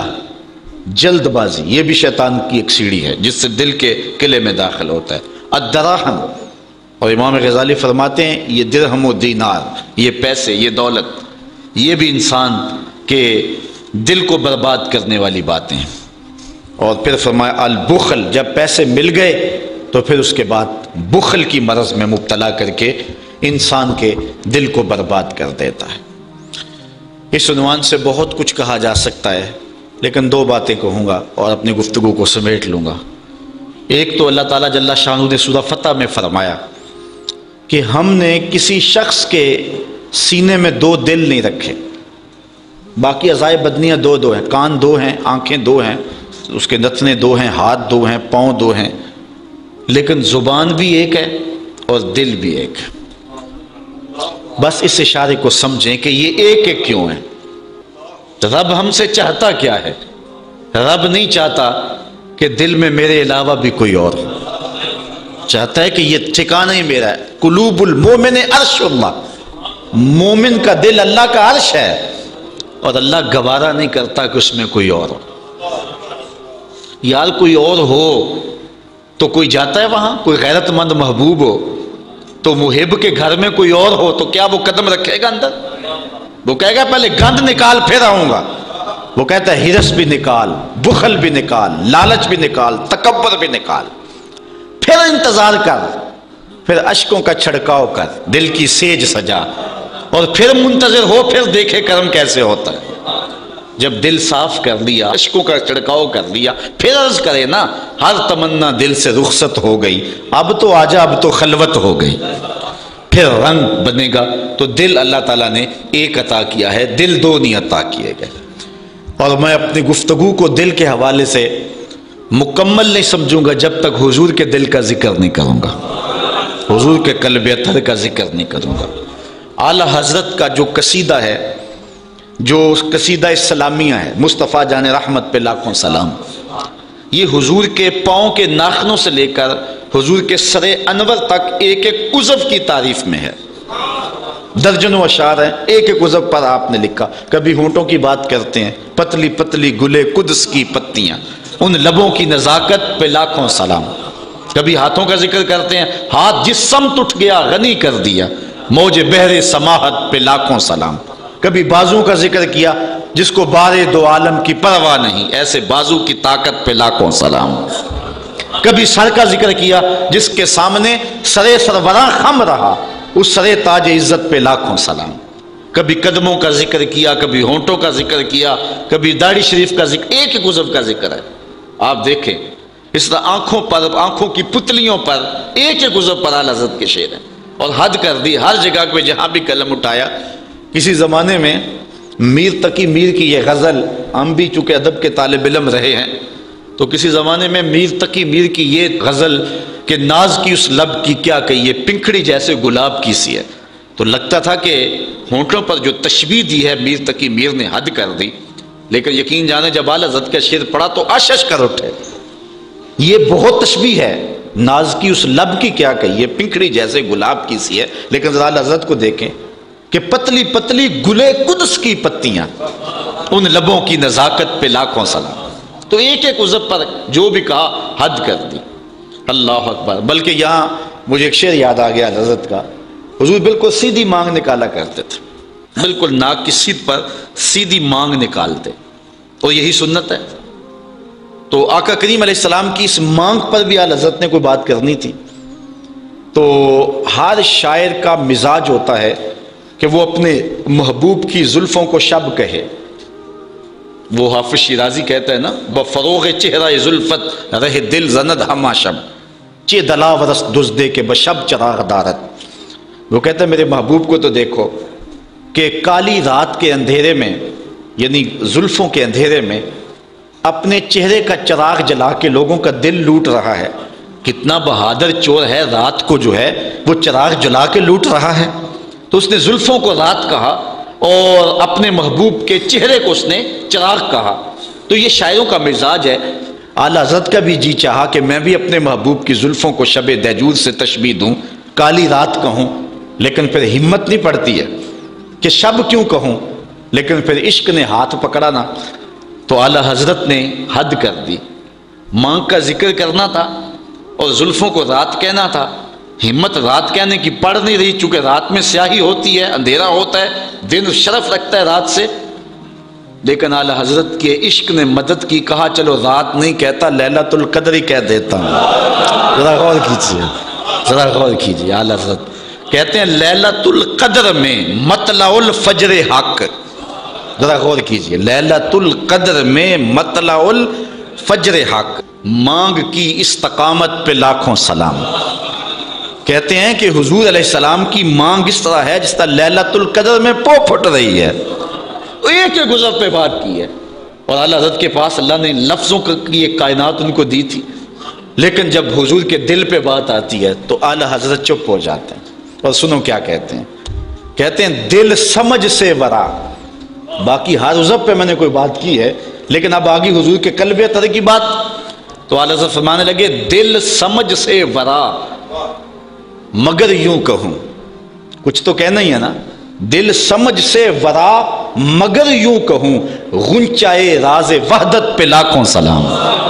جلد بازی، یہ بھی شیطان کی ایک سیڑھی ہے جس سے دل کے قلعے میں داخل ہوتا ہے۔ الدراہم، اور امام غزالی فرماتے ہیں یہ درہم و دینار، یہ پیسے، یہ دولت، یہ بھی انسان کے دل کو برباد کرنے والی باتیں ہیں۔ اور پھر فرمایا البخل، جب پیسے مل گئے تو پھر اس کے بعد بخل کی مرض میں مبتلا کر کے انسان کے دل کو برباد کر دیتا ہے۔ اس عنوان سے بہت کچھ کہا جا سکتا ہے، لیکن دو باتیں کہوں گا اور اپنی گفتگو کو سمیٹ لوں گا۔ ایک تو اللہ تعالیٰ جل شانہ نے سورہ فتح میں فرمایا کہ ہم نے کسی شخص کے سینے میں دو دل نہیں رکھے، باقی اعضائے بدنیاں دو دو ہیں، کان دو ہیں، آنکھیں دو ہیں، اس کے نتنے دو ہیں، ہاتھ دو ہیں، پاؤں دو ہیں، لیکن زبان بھی ایک ہے اور دل بھی ایک ہے۔ بس اس اشارے کو سمجھیں کہ یہ ایک ایک کیوں ہے۔ رب ہم سے چاہتا کیا ہے؟ رب نہیں چاہتا کہ دل میں میرے علاوہ بھی کوئی اور ہو، چاہتا ہے کہ یہ ٹھکانہ ہی میرا ہے۔ قلوب المومن عرش اللہ، مومن کا دل اللہ کا عرش ہے، اور اللہ گوارا نہیں کرتا کہ اس میں کوئی اور ہو۔ یار کوئی اور ہو تو کوئی جاتا ہے وہاں؟ کوئی غیرت مند محبوب ہو تو محب کے گھر میں کوئی اور ہو تو کیا وہ قدم رکھے گا اندر؟ وہ کہے گا پہلے گند نکال پھر آؤں گا۔ وہ کہتا ہے حرص بھی نکال، بخل بھی نکال، لالچ بھی نکال، تکبر بھی نکال، پھر انتظار کر، پھر اشکوں کا چھڑکاؤ کر، دل کی سیج سجا، اور پھر منتظر ہو، پھر دیکھے کرم کیسے ہوتا ہے۔ جب دل صاف کر لیا، اشکوں کا چھڑکاؤ کر لیا، پھر عرض کرے نا ہر تمنا دل سے رخصت ہو گئی، اب تو آجا، اب تو خلوت ہو گئی، پھر رنگ بنے گا۔ تو دل اللہ تعالیٰ نے ایک عطا کیا ہے، دل دو نہیں عطا کیے گئے۔ اور میں اپنی گفتگو کو دل کے حوالے سے مکمل نہیں سمجھوں گا جب تک حضور کے دل کا ذکر نہیں کروں گا، حضور کے قلب اطہر کا ذکر نہیں کروں گا۔ اعلیٰ حضرت کا جو قصیدہ ہے، جو قصیدہ اسلامیہ ہے، مصطفیٰ جان رحمت پہ لاکھوں سلام، یہ حضور کے پاؤں کے ناخنوں سے لے کر حضور کے سر انور تک ایک ایک عضو کی تعریف میں ہے۔ درجنوں اشعار ہیں، ایک ایک عضو پر آپ نے لکھا۔ کبھی ہونٹوں کی بات کرتے ہیں، پتلی پتلی گلے قدس کی پتیاں، ان لبوں کی نزاکت پہ لاکھوں سلام۔ کبھی ہاتھوں کا ذکر کرتے ہیں، ہاتھ جس سمت اٹھ گیا غنی کر دیا، موج بحر سماحت پہ لاکھوں سلام۔ کبھی بازو کا ذکر کیا، جس کو بارے دو عالم کی پرواہ نہیں، ایسے بازو کی طاقت پہ لاکھوں سلام۔ کبھی سر کا ذکر کیا، جس کے سامنے سرے سروراں خم رہا، اس سرے تاج عزت پہ لاکھوں سلام۔ کبھی قدموں کا ذکر کیا، کبھی ہونٹوں کا ذکر کیا، کبھی داڑھی شریف کا ذکر، ایک ایک عضو کا ذکر ہے۔ آپ دیکھیں اس طرح آنکھوں پر، آنکھوں کی پتلیوں پر، ایک ایک عضو پر اعلیٰ حضرت کے شعر ہیں، اور حد کر دی ہر جگہ پہ جہاں بھی قلم اٹھایا۔ کسی زمانے میں میر تقی میر کی یہ غزل، ہم بھی چونکہ ادب کے طالب علم رہے ہیں، تو کسی زمانے میں میر تقی میر کی یہ غزل کہ ناز کی اس لب کی کیا کہیے، پنکھڑی جیسے گلاب کی سی ہے، تو لگتا تھا کہ ہونٹوں پر جو تشبیہ دی ہے میر تقی میر نے حد کر دی۔ لیکن یقین جانے جب اعلیٰ حضرت کا شعر پڑھا تو آشش کر اٹھے، یہ بہت تشبیہ ہے، ناز کی اس لب کی کیا کہیے، پنکھڑی جیسے گلاب کی سی ہے۔ لیکن ذرا اعلیٰ حضرت کو دیکھیں کہ پتلی پتلی گلے قدس کی پتیاں، ان لبوں کی نزاکت پہ لاکھوں سلام۔ تو ایک ایک عضو پر جو بھی کہا حد کر دی۔ اللہ اکبر۔ بلکہ یہاں مجھے ایک شعر یاد آ گیا حضرت کا، حضور بالکل سیدھی مانگ نکالا کرتے تھے، بالکل ناک کی سیدھ پر سیدھی مانگ نکالتے، اور یہی سنت ہے۔ تو آقا کریم علیہ السلام کی اس مانگ پر بھی اعلیٰ حضرت نے کوئی بات کرنی تھی۔ تو ہر شاعر کا مزاج ہوتا ہے کہ وہ اپنے محبوب کی زلفوں کو شب کہے۔ وہ حافظ شیرازی کہتا ہے نا، بفروغ چہرہ زلفت رہ دل زند ہما شب، چے دلاورس دزدے کے بشب چراغ دارت۔ وہ کہتا ہے میرے محبوب کو تو دیکھو کہ کالی رات کے اندھیرے میں، یعنی زلفوں کے اندھیرے میں، اپنے چہرے کا چراغ جلا کے لوگوں کا دل لوٹ رہا ہے۔ کتنا بہادر چور ہے، رات کو جو ہے وہ چراغ جلا کے لوٹ رہا ہے۔ تو اس نے زلفوں کو رات کہا اور اپنے محبوب کے چہرے کو اس نے چراغ کہا۔ تو یہ شاعروں کا مزاج ہے۔ اعلیٰ حضرت کا بھی جی چاہا کہ میں بھی اپنے محبوب کی زلفوں کو شب دہجور سے تشبیہ دوں، کالی رات کہوں، لیکن پھر ہمت نہیں پڑتی ہے کہ شب کیوں کہوں، لیکن پھر عشق نے ہاتھ پکڑا نا، تو اعلیٰ حضرت نے حد کر دی۔ مانگ کا ذکر کرنا تھا اور زلفوں کو رات کہنا تھا، ہمت رات کہنے کی پڑ نہیں رہی، چونکہ رات میں سیاہی ہوتی ہے، اندھیرا ہوتا ہے، دن شرف رکھتا ہے رات سے۔ لیکن اعلیٰ حضرت کے عشق نے مدد کی، کہا چلو رات نہیں کہتا، لیلۃ القدر ہی کہہ دیتا ہوں۔ ذرا غور کیجیے، ذرا غور کیجیے، اعلیٰ حضرت کہتے ہیں لیلۃ القدر میں مطلع الفجر حق۔ ذرا غور کیجیے، لیلۃ القدر میں مطلع الفجر حق، مانگ کی استقامت پہ لاکھوں سلام۔ کہتے ہیں کہ حضور علیہ السلام کی مانگ اس طرح ہے جس طرح لیلۃ القدر میں پو پھٹ رہی ہے، ایک ایک عضو پہ بات کی ہے۔ اور اعلیٰ حضرت کے پاس اللہ نے لفظوں کی ایک کائنات ان کو دی تھی، لیکن جب حضور کے دل پہ بات آتی ہے تو اعلیٰ حضرت چپ ہو جاتے ہیں۔ اور سنو کیا کہتے ہیں، کہتے ہیں دل سمجھ سے ورا، باقی ہر عضو پہ میں نے کوئی بات کی ہے، لیکن اب آگی حضور کے قلب اطہر کی بات، تو اعلیٰ حضرت فرمانے لگے دل سمجھ سے ورا مگر یوں کہوں، کچھ تو کہنا ہی ہے نا، دل سمجھ سے ورا مگر یوں کہوں، غنچائے راز وحدت پہ لاکھوں سلام۔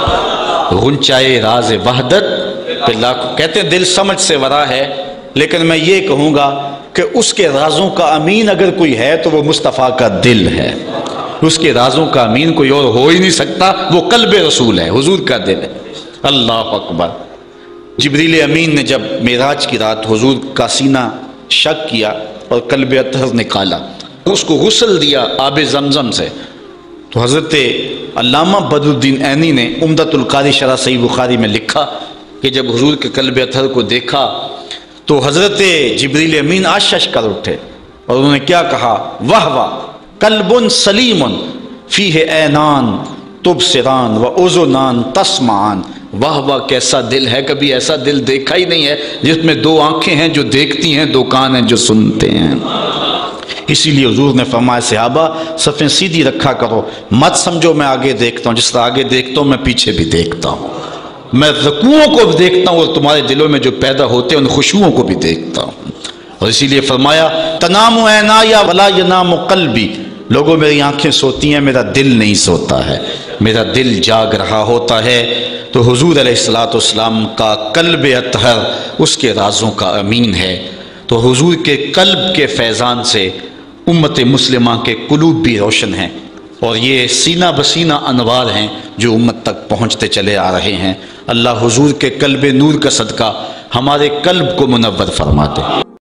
غنچائے راز وحدت پہ لاکھوں، کہتے ہیں دل سمجھ سے ورا ہے، لیکن میں یہ کہوں گا کہ اس کے رازوں کا امین اگر کوئی ہے تو وہ مصطفیٰ کا دل ہے۔ اس کے رازوں کا امین کوئی اور ہو ہی نہیں سکتا، وہ قلب رسول ہے، حضور کا دل ہے۔ اللہ اکبر۔ جبریل امین نے جب معراج کی رات حضور کا سینہ شق کیا اور قلب اطہر نکالا، اس کو غسل دیا آب زمزم سے، تو حضرت علامہ بدر الدین عینی نے عمدۃ القاری شرح صحیح بخاری میں لکھا کہ جب حضور کے قلب اطہر کو دیکھا تو حضرت جبریل امین آشش کر اٹھے اور انہوں نے کیا کہا، واہ واہ قلب سلیم فیہ عینان تبصران و اذنان تسمعان، واہ واہ کیسا دل ہے، کبھی ایسا دل دیکھا ہی نہیں ہے جس میں دو آنکھیں ہیں جو دیکھتی ہیں، دو کان ہیں جو سنتے ہیں۔ اسی لیے حضور نے فرمایا صحابہ صفیں سیدھی رکھا کرو، مت سمجھو میں آگے دیکھتا ہوں، جس طرح آگے دیکھتا ہوں میں پیچھے بھی دیکھتا ہوں، میں رکوعوں کو بھی دیکھتا ہوں اور تمہارے دلوں میں جو پیدا ہوتے ہیں ان خشوعوں کو بھی دیکھتا ہوں۔ اور اسی لیے فرمایا تنام عینایا ولا ینام قلبی، لوگوں میری آنکھیں سوتی ہیں میرا دل نہیں سوتا ہے، میرا دل جاگ رہا ہوتا ہے۔ تو حضور علیہ الصلوۃ والسلام کا قلب اطہر اس کے رازوں کا امین ہے۔ تو حضور کے قلب کے فیضان سے امت مسلمہ کے قلوب بھی روشن ہیں، اور یہ سینہ بسینہ انوار ہیں جو امت تک پہنچتے چلے آ رہے ہیں۔ اللہ حضور کے قلب نور کا صدقہ ہمارے قلب کو منور فرما دے۔